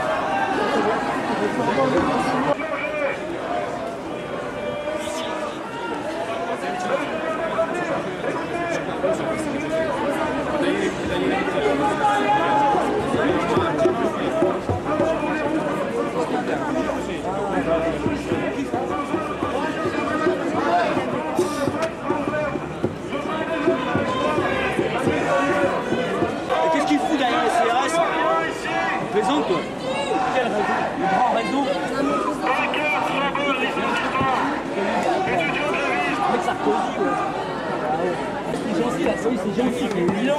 Qu'est-ce qu'il fout derrière le C R S? On plaisante quoi. Quel réseau? Le grand réseau. Avec Sarkozy, ouais. C'est gentil, la police c'est gentil, mais bilan.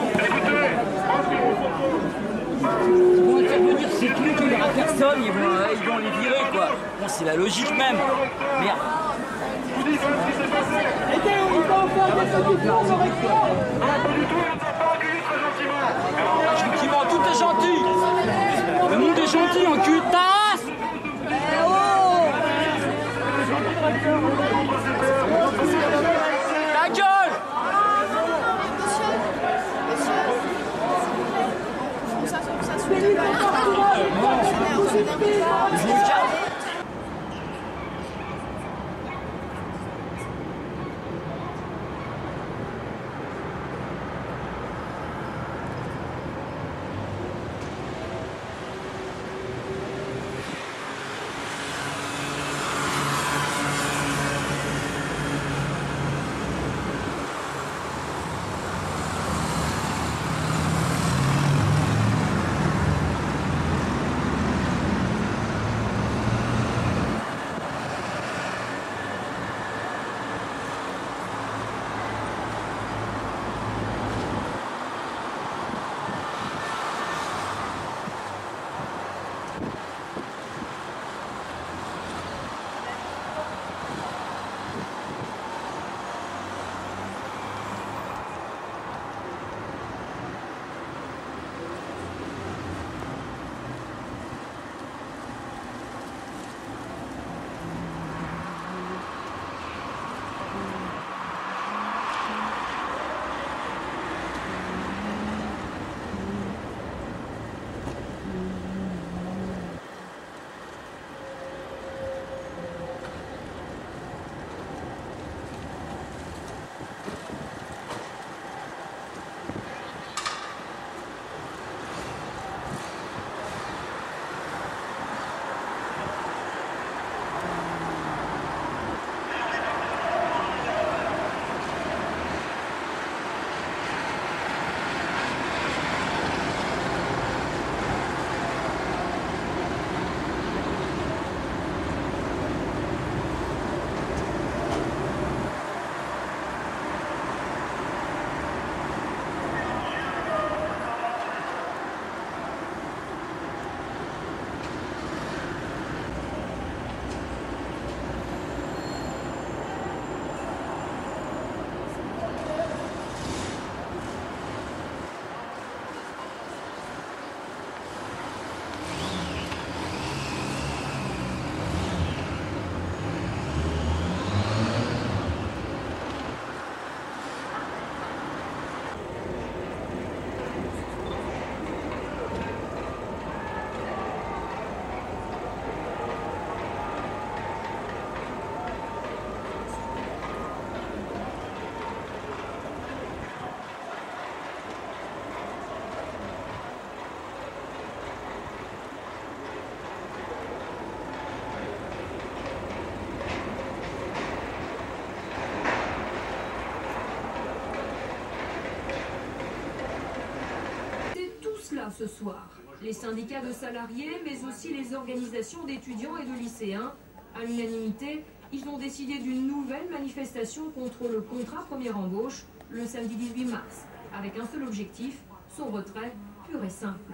Ils vont intervenir, c'est tout, qu'il n'y aura personne, ils vont, euh, ils vont les virer quoi. Bon, c'est la logique même. Merde. Gentiment, tout est gentil. Le monde est gentil en cul de tasse. Ta gueule. ce soir. Les syndicats de salariés, mais aussi les organisations d'étudiants et de lycéens. À l'unanimité, ils ont décidé d'une nouvelle manifestation contre le contrat première embauche le samedi dix-huit mars, avec un seul objectif, son retrait pur et simple.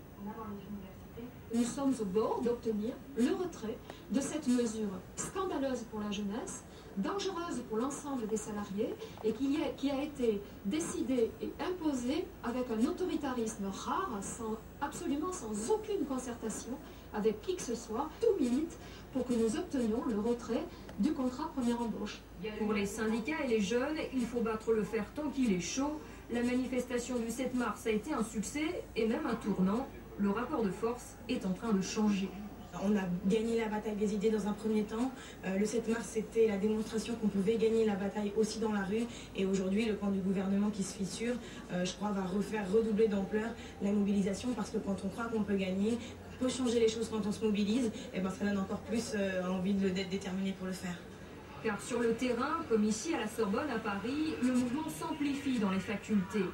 Nous sommes au bord d'obtenir le retrait de cette mesure scandaleuse pour la jeunesse, dangereuse pour l'ensemble des salariés et qui a, qui a été décidée et imposée avec un autoritarisme rare, sans, absolument sans aucune concertation avec qui que ce soit. Tout milite pour que nous obtenions le retrait du contrat première embauche. Pour les syndicats et les jeunes, il faut battre le fer tant qu'il est chaud. La manifestation du sept mars a été un succès et même un tournant. Le rapport de force est en train de changer. On a gagné la bataille des idées dans un premier temps. Euh, le sept mars, c'était la démonstration qu'on pouvait gagner la bataille aussi dans la rue. Et aujourd'hui, le camp du gouvernement qui se fissure, euh, je crois, va refaire redoubler d'ampleur la mobilisation parce que quand on croit qu'on peut gagner, qu'on peut changer les choses quand on se mobilise, et ben ça donne encore plus euh, envie d'être déterminé pour le faire. Car sur le terrain, comme ici à la Sorbonne, à Paris, le mouvement s'amplifie dans les facultés.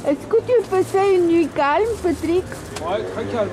Est-ce que tu faisais une nuit calme, Patrick? Ouais, très calme.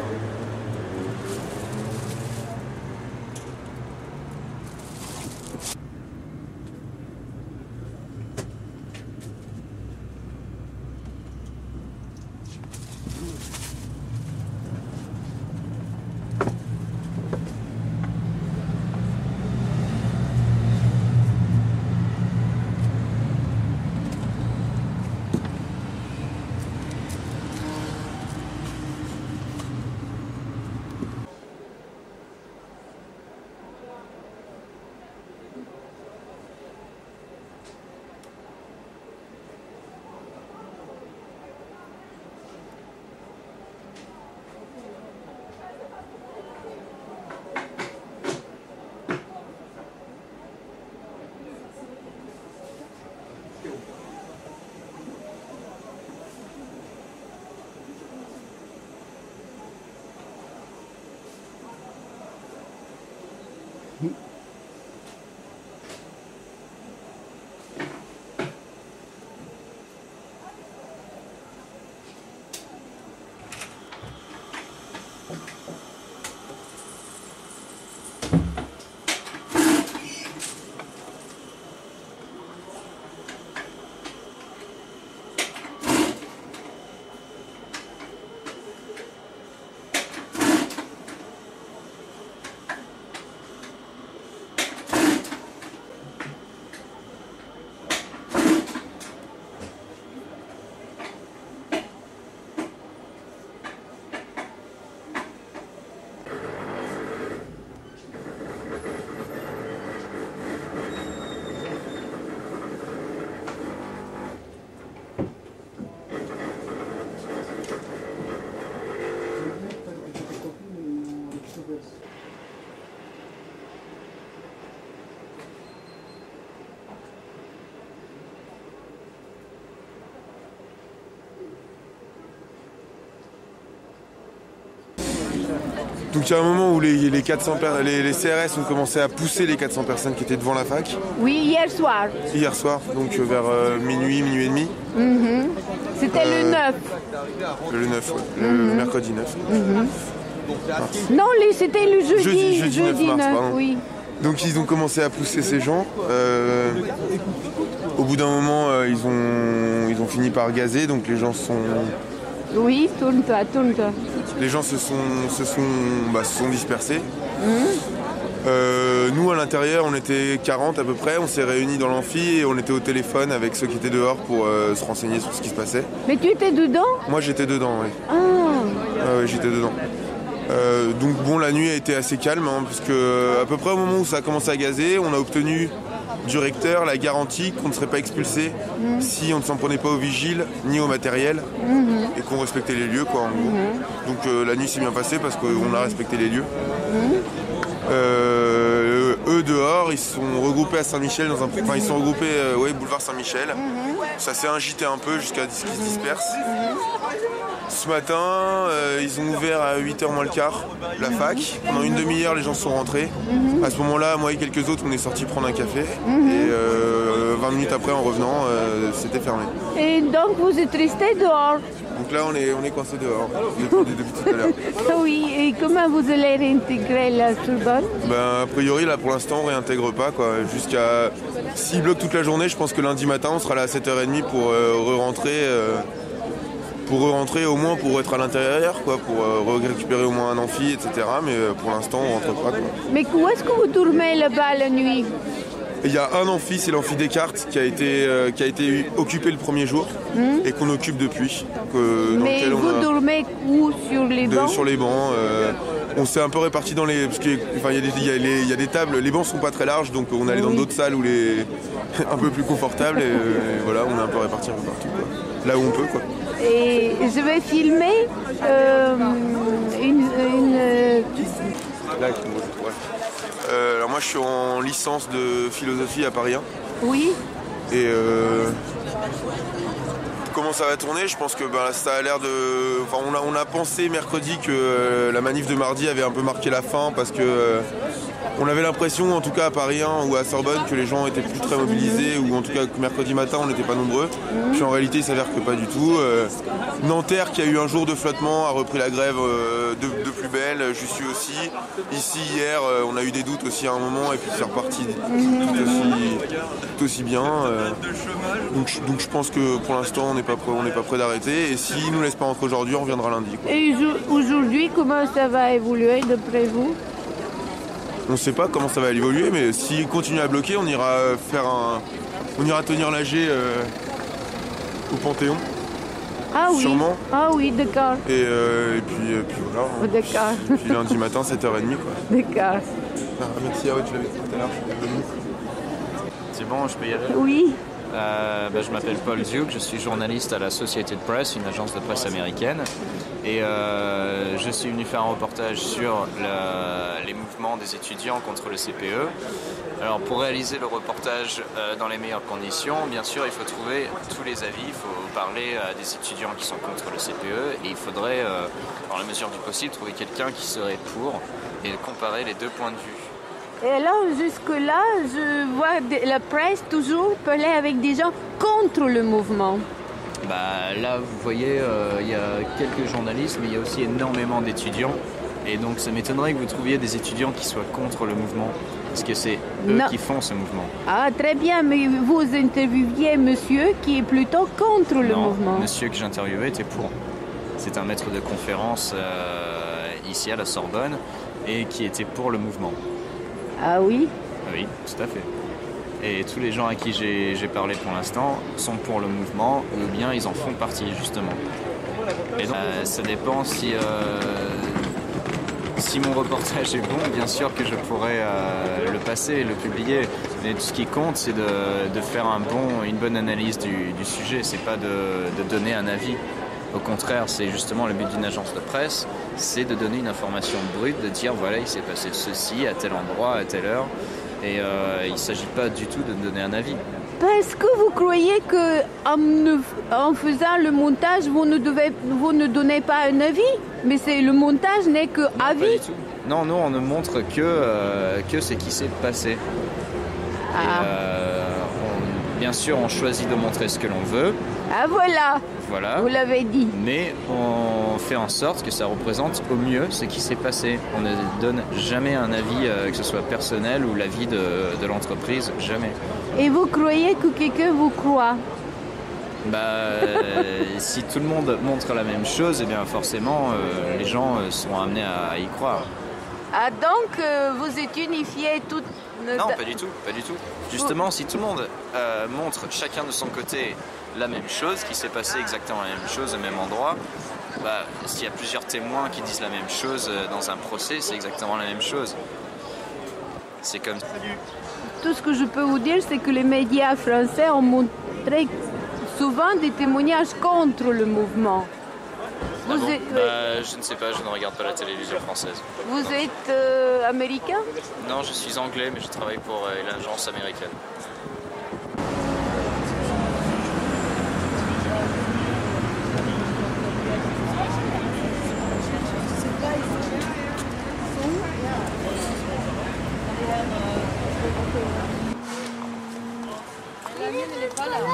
Donc il y a un moment où les, les, quatre cents per- les, les C R S ont commencé à pousser les quatre cents personnes qui étaient devant la fac. Oui, hier soir. Hier soir, donc euh, vers euh, minuit, minuit et demi. Mhm. C'était Euh, le neuf. Le neuf, ouais. Le Mhm. mercredi neuf. Mhm. Mars. Non, les- c'était le jeudi. Jeudi, jeudi neuf mars, neuf, pardon. oui. Donc ils ont commencé à pousser ces gens. Euh, au bout d'un moment, euh, ils, ont, ils ont fini par gazer, donc les gens sont... Oui, tourne-toi, tourne-toi. Les gens se sont, se sont, bah, se sont dispersés. Mhm. Euh, nous, à l'intérieur, on était quarante à peu près. On s'est réunis dans l'amphi et on était au téléphone avec ceux qui étaient dehors pour euh, se renseigner sur ce qui se passait. Mais tu étais dedans? Moi, j'étais dedans, oui. Ah. Ah ouais, j'étais dedans. Euh, donc bon, la nuit a été assez calme, hein, puisque à peu près au moment où ça a commencé à gazer, on a obtenu du recteur la garantie qu'on ne serait pas expulsé Mhm. si on ne s'en prenait pas au vigile ni au matériel Mhm. et qu'on respectait les lieux, quoi, en gros. Donc euh, la nuit s'est bien passée parce qu'on a respecté les lieux. Mhm. Euh, eux dehors, ils se sont regroupés à Saint-Michel, dans un, enfin ils sont regroupés, euh, ouais, boulevard Saint-Michel. Ça s'est agité un peu jusqu'à ce qu'ils se dispersent. Ce matin, euh, ils ont ouvert à huit heures moins le quart la fac. Pendant une demi-heure, les gens sont rentrés. Mhm. À ce moment-là, moi et quelques autres, on est sortis prendre un café. Mhm. Et euh, vingt minutes après, en revenant, euh, c'était fermé. Et donc vous êtes resté dehors? Donc là, on est, on est coincé dehors depuis, depuis tout à l'heure. Oui, et comment vous allez réintégrer la Sorbonne? Ben, a priori, là, pour l'instant, on réintègre pas, quoi. Jusqu'à... S'ils bloquent toute la journée, je pense que lundi matin, on sera là à sept heures trente pour euh, re-rentrer... euh, pour re-rentrer au moins pour être à l'intérieur, quoi, pour euh, récupérer au moins un amphi, et cetera. Mais euh, pour l'instant, on rentre pas, quoi. Mais où est-ce que vous dormez là-bas la nuit? Et il y a un amphi, c'est l'amphi Descartes, qui a été, euh, qui a été occupé le premier jour Hmm. et qu'on occupe depuis. que- dans Mais lequel on vous a- dormez où? Sur les de- bancs? sur les bancs. euh, on s'est un peu répartis dans les... Parce qu'il enfin, il y, a des- il y a les- il y a des tables, les bancs sont pas très larges, donc on allait dans Oui. d'autres salles où les... un peu plus confortables. Et, euh, et voilà, on est un peu répartis un peu partout, quoi. Là où on peut, quoi. Et je vais filmer euh, une... une, euh, Là, avec une- ouais. Euh, alors moi, je suis en licence de philosophie à Paris un. Oui. Et euh, comment comment ça va tourner. Je pense que bah, ça a l'air de... Enfin, on a, on a pensé mercredi que euh, la manif de mardi avait un peu marqué la fin parce que euh, on avait l'impression, en tout cas à Paris un ou à Sorbonne, que les gens étaient plus très mobilisés, ou en tout cas que mercredi matin on n'était pas nombreux. Puis en réalité il s'avère que pas du tout. Euh, Nanterre, qui a eu un jour de flottement, a repris la grève euh, de, de plus belle. Je suis aussi. Ici hier euh, on a eu des doutes aussi à un moment et puis c'est reparti tout aussi, tout aussi bien. Euh, donc, donc je pense que pour l'instant on n'est pas, on n'est pas prêt d'arrêter, et s'ils ne nous laissent pas rentrer aujourd'hui, on reviendra lundi, quoi. Et aujourd'hui, comment ça va évoluer d'après vous? On ne sait pas comment ça va évoluer, mais s'ils continuent à bloquer, on ira faire un, on ira tenir l'A G euh, au Panthéon. Ah oui. Sûrement. Ah oui, d'accord. Et, euh, et puis, et puis voilà. Oh, d'accord. Puis, puis lundi matin, sept heures trente, quoi. D'accord. Ah, merci, ah ouais, tu l'avais dit tout à l'heure. C'est bon, je peux y aller? Oui. Euh, ben, je m'appelle Paul Duke, je suis journaliste à la Associated Press, une agence de presse américaine. Et euh, je suis venu faire un reportage sur le, les mouvements des étudiants contre le C P E. Alors pour réaliser le reportage euh, dans les meilleures conditions, bien sûr, il faut trouver tous les avis, il faut parler à des étudiants qui sont contre le C P E, et il faudrait, euh, dans la mesure du possible, trouver quelqu'un qui serait pour et comparer les deux points de vue. Et alors, jusque-là, je vois la presse toujours parler avec des gens contre le mouvement. Bah, là, vous voyez, euh, il y a quelques journalistes, mais il y a aussi énormément d'étudiants. Et donc, ça m'étonnerait que vous trouviez des étudiants qui soient contre le mouvement, parce que c'est eux non. qui font ce mouvement. Ah, très bien, mais vous interviewiez monsieur qui est plutôt contre le non, mouvement. Monsieur que j'interviewais était pour. C'est un maître de conférence euh, ici à la Sorbonne, et qui était pour le mouvement. Ah oui? Oui, tout à fait. Et tous les gens à qui j'ai parlé pour l'instant sont pour le mouvement, ou bien ils en font partie, justement. Et donc, euh, ça dépend si, euh, si mon reportage est bon, bien sûr que je pourrais euh, le passer, le publier. Mais tout ce qui compte, c'est de, de faire un bon, une bonne analyse du, du sujet, c'est pas de, de donner un avis. Au contraire, c'est justement le but d'une agence de presse, c'est de donner une information brute, de dire voilà, il s'est passé ceci à tel endroit, à telle heure, et euh, il ne s'agit pas du tout de donner un avis. Est-ce que vous croyez qu'en en faisant le montage, vous ne, devez, vous ne donnez pas un avis? Mais c'est le montage n'est que non, avis? Pas du tout. Non, nous on ne montre que, euh, que ce qui s'est passé. Ah. Et, euh, on, bien sûr, on choisit de montrer ce que l'on veut. Ah voilà. Voilà. Vous l'avez dit. Mais on fait en sorte que ça représente au mieux ce qui s'est passé. On ne donne jamais un avis, euh, que ce soit personnel ou l'avis de, de l'entreprise, jamais. Et vous croyez que quelqu'un vous croit? Bah, euh, si tout le monde montre la même chose, eh bien forcément, euh, les gens euh, seront amenés à, à y croire. Ah donc, euh, vous êtes unifiés toutes... Non, pas du tout, pas du tout. Justement, si tout le monde euh, montre chacun de son côté la même chose, qui s'est passé exactement la même chose au même endroit, bah, s'il y a plusieurs témoins qui disent la même chose dans un procès, c'est exactement la même chose. C'est comme ça. Tout ce que je peux vous dire, c'est que les médias français ont montré souvent des témoignages contre le mouvement. Ah vous bon êtes, bah, je ne sais pas, je ne regarde pas la télévision française. Vous êtes euh, américain? Non, je suis anglais, mais je travaille pour euh, une agence américaine. La mienne, elle est pas là.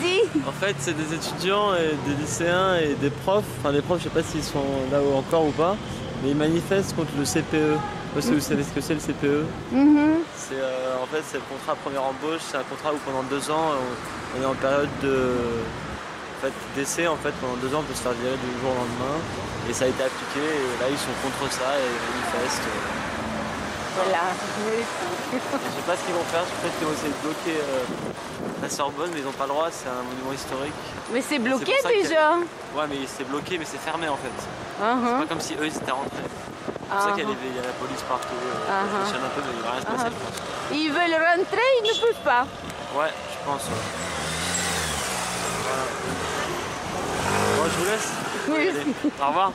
Vas-y. En fait, c'est des étudiants et des lycéens et des profs. Enfin, des profs, je sais pas s'ils sont là encore ou pas, mais ils manifestent contre le C P E. Vous savez ce que c'est le C P E? Mm-hmm. C'est euh, en fait c'est le contrat première embauche. C'est un contrat où pendant deux ans, on, on est en période de en fait, d'essai. En fait, pendant deux ans, on peut se faire virer du jour au lendemain. Et ça a été appliqué. Et là, ils sont contre ça et ils manifestent. Voilà. Je sais pas ce qu'ils vont faire, peut-être qu'ils vont essayer de bloquer euh, la Sorbonne, mais ils n'ont pas le droit, c'est un monument historique. Mais c'est bloqué c'est déjà. Ouais, mais c'est bloqué, mais c'est fermé en fait. Uh-huh. C'est pas comme si eux ils étaient rentrés. C'est pour ça qu'il y, y a la police partout. Euh, uh-huh. Ça fonctionne un peu, mais il va rien se passer, Uh-huh. je pense. Ils veulent rentrer, ils ne peuvent pas. Ouais, je pense. Ouais. Voilà. Bon, je vous laisse. Oui. Allez, au revoir.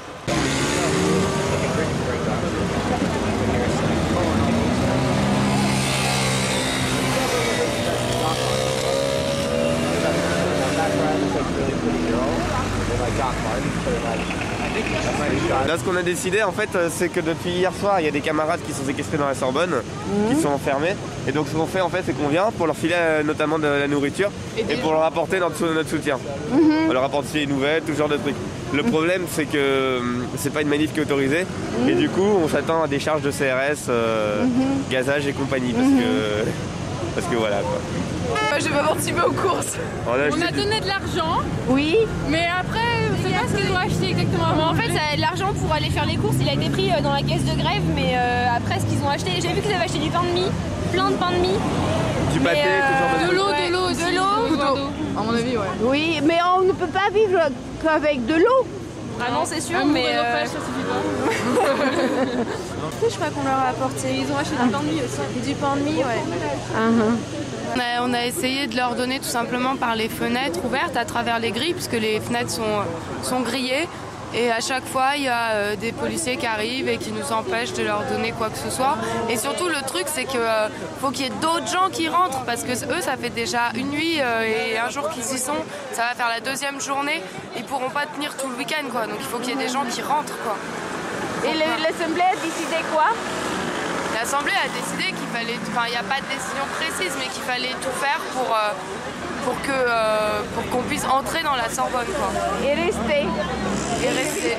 Là, ce qu'on a décidé, en fait, c'est que depuis hier soir, il y a des camarades qui sont séquestrés dans la Sorbonne, mmh. qui sont enfermés. Et donc, ce qu'on fait, en fait, c'est qu'on vient pour leur filer euh, notamment de la nourriture et, et pour leur apporter notre, notre soutien. Mmh. On leur apporte des nouvelles, tout genre de trucs. Le mmh. problème, c'est que euh, c'est pas une manif qui est autorisée. Mmh. Et du coup, on s'attend à des charges de C R S, euh, mmh. gazage et compagnie. Parce mmh. que, parce que voilà, quoi. Moi, je vais pas participer aux courses. On a, on a donné de l'argent. Oui. Mais après, je sais pas ce qu'ils ont acheté exactement. En fait, ça, l'argent pour aller faire les courses, il a été pris dans la caisse de grève. Mais euh, après, ce qu'ils ont acheté, j'ai vu qu'ils avaient acheté du pain de mie, plein de pain de mie. Du pâté, euh, tout genre de De l'eau, ouais, de l'eau aussi. De l'eau. À mon avis, ouais. Oui, mais on ne peut pas vivre qu'avec de l'eau. Ah non, c'est sûr, un mais. Euh... ça suffit pas. Je crois qu'on leur a apporté. Ils ont acheté du pain de mie aussi. Du pain de mie, ouais. Uh-huh. On a, on a essayé de leur donner tout simplement par les fenêtres ouvertes à travers les grilles, puisque les fenêtres sont, sont grillées. Et à chaque fois, il y a euh, des policiers qui arrivent et qui nous empêchent de leur donner quoi que ce soit. Et surtout, le truc, c'est qu'il euh, faut qu'il y ait d'autres gens qui rentrent, parce que eux, ça fait déjà une nuit euh, et un jour qu'ils y sont. Ça va faire la deuxième journée. Ils pourront pas tenir tout le week-end, quoi. Donc il faut qu'il y ait des gens qui rentrent, quoi. Et l'Assemblée a décidé quoi? L'Assemblée a décidé qu'il fallait, enfin il n'y a pas de décision précise, mais qu'il fallait tout faire pour, euh, pour que euh, pour qu'on puisse entrer dans la Sorbonne, quoi. Et rester. Et rester.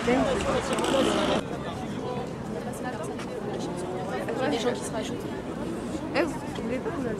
Il y a des gens qui se rajoutent. Eh, vous voulez pas vous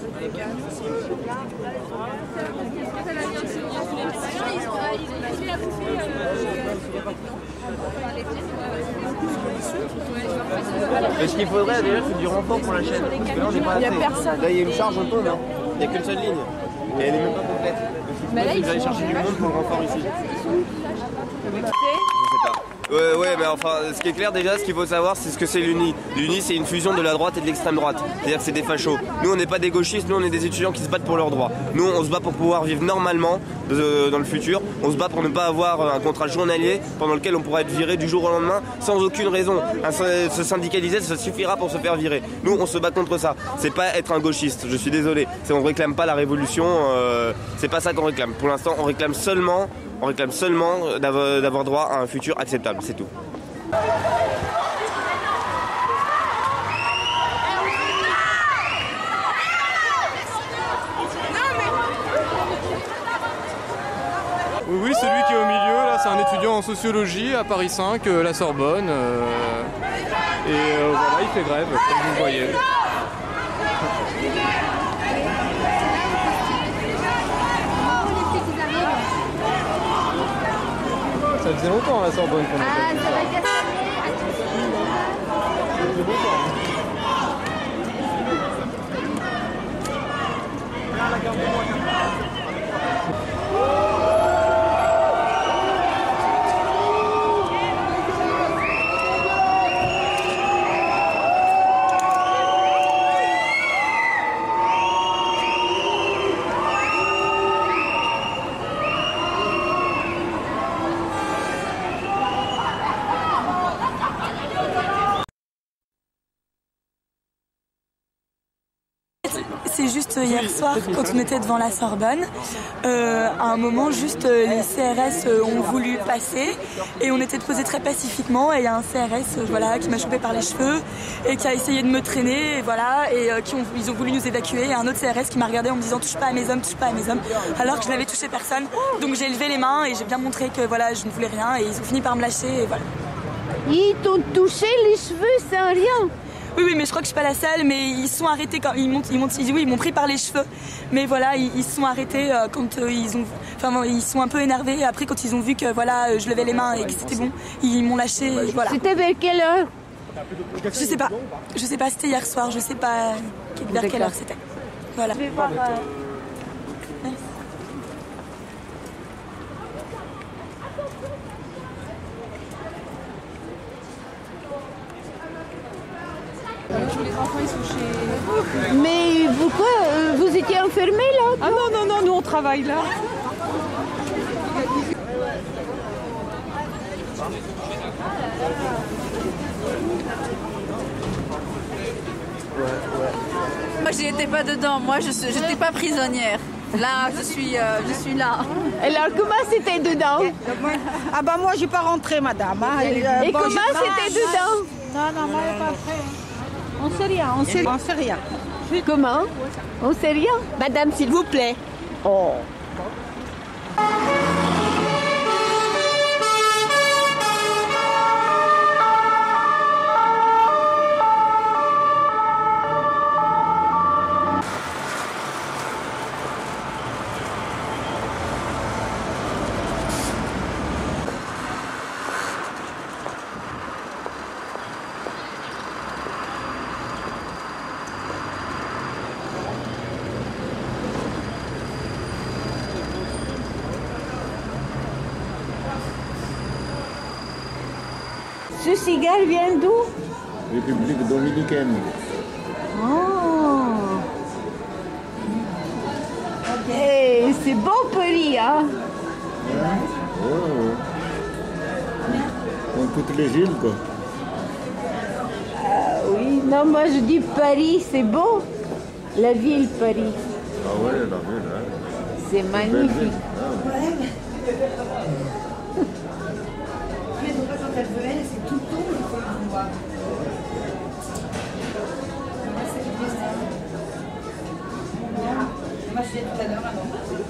Mais ce qu'il faudrait déjà, c'est du renfort pour la chaîne. Parce que là, on n'est pas assez. Il n'y a personne. Là, il y a une charge au pont, non? Il n'y a qu'une seule ligne. Et elle n'est même pas complète. Mais là, il faut aller chercher du monde pour le renfort ici. Je sais pas. Ouais, ouais, mais enfin, ce qui est clair déjà, ce qu'il faut savoir, c'est ce que c'est l'Uni. L'Uni, c'est une fusion de la droite et de l'extrême droite. C'est-à-dire que c'est des fachos. Nous, on n'est pas des gauchistes, nous, on est des étudiants qui se battent pour leurs droits. Nous, on se bat pour pouvoir vivre normalement euh, dans le futur. On se bat pour ne pas avoir un contrat journalier pendant lequel on pourra être viré du jour au lendemain sans aucune raison. Un, se syndicaliser, ça suffira pour se faire virer. Nous, on se bat contre ça. C'est pas être un gauchiste, je suis désolé. On réclame pas la révolution, euh, c'est pas ça qu'on réclame. Pour l'instant, on réclame seulement On réclame seulement d'avoir droit à un futur acceptable, c'est tout. Oui, oui, celui qui est au milieu, là, c'est un étudiant en sociologie à Paris cinq, euh, la Sorbonne. Euh, et euh, voilà, il fait grève, comme vous le voyez. Ça faisait longtemps la Sorbonne qu'on a Ah, ça va être Ça faisait longtemps. passé juste hier soir quand on était devant la Sorbonne. Euh, à un moment, juste euh, les C R S euh, ont voulu passer et on était posés très pacifiquement. Et il y a un C R S euh, voilà, qui m'a chopé par les cheveux et qui a essayé de me traîner. Et voilà, et euh, qui ont, ils ont voulu nous évacuer. Et un autre C R S qui m'a regardé en me disant touche pas à mes hommes, touche pas à mes hommes. Alors que je n'avais touché personne. Donc j'ai levé les mains et j'ai bien montré que voilà, je ne voulais rien. Et ils ont fini par me lâcher. Et voilà. Ils t'ont touché les cheveux sans rien. Oui, oui, mais je crois que je suis pas la seule, mais ils se sont arrêtés quand ils m'ont, ils m'ont, oui, ils m'ont pris par les cheveux. Mais voilà, ils, ils se sont arrêtés euh, quand euh, ils ont, enfin, ils sont un peu énervés. Après, quand ils ont vu que voilà, je levais les mains et que c'était bon, ils m'ont lâché. Et voilà. C'était vers quelle heure? Je sais pas. Je sais pas. C'était hier soir. Je sais pas vers quelle heure c'était. Voilà. Je vais voir. Euh... Merci. Les enfants, ils sont chez... Mais pourquoi euh, vous étiez enfermés là? Ah non, non, non, nous on travaille là. Moi, je n'étais pas dedans. Moi, je n'étais pas prisonnière. Là, je suis, euh, je suis là. Alors, comment c'était dedans? Ah bah moi, j'ai pas rentré, madame. Hein. Et, euh, Et bon, comment c'était dedans? Non, non, moi, je pas fait. On sait rien, on sait, on sait rien. Comment? On sait rien? Madame, s'il vous plaît. Oh. Ce cigare vient d'où? République dominicaine. Oh. Hey, c'est bon Paris, hein? Hein? Oh. Comme toutes les villes, quoi. Ah oui, non, moi je dis Paris, c'est beau. La ville Paris. Ah ouais, la ville, hein. C'est magnifique. Elle veut elle, c'est tout le temps le feu de bois. Moi, c'est du plaisir. Moi, je l'ai tout à l'heure avant.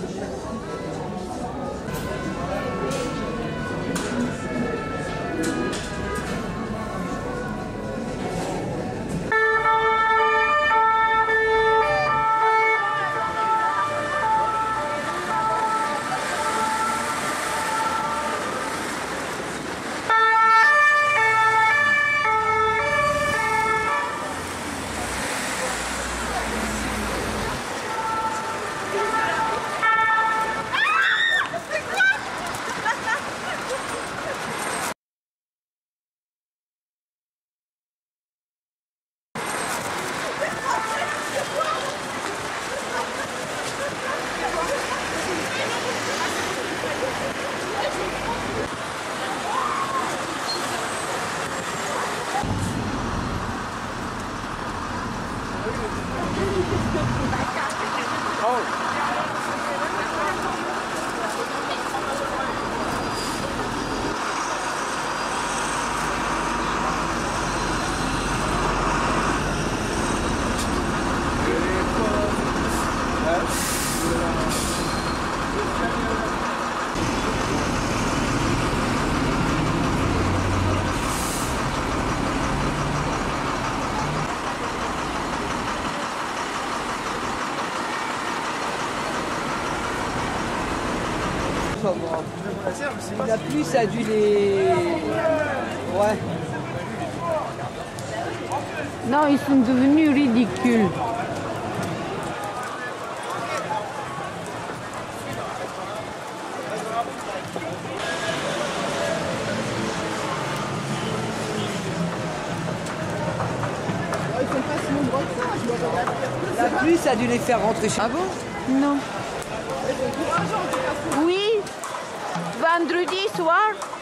La pluie, ça a dû les... Ouais. Non, ils sont devenus ridicules. La pluie, ça a dû les faire rentrer chez vous? Non. Oui, vendredi soir,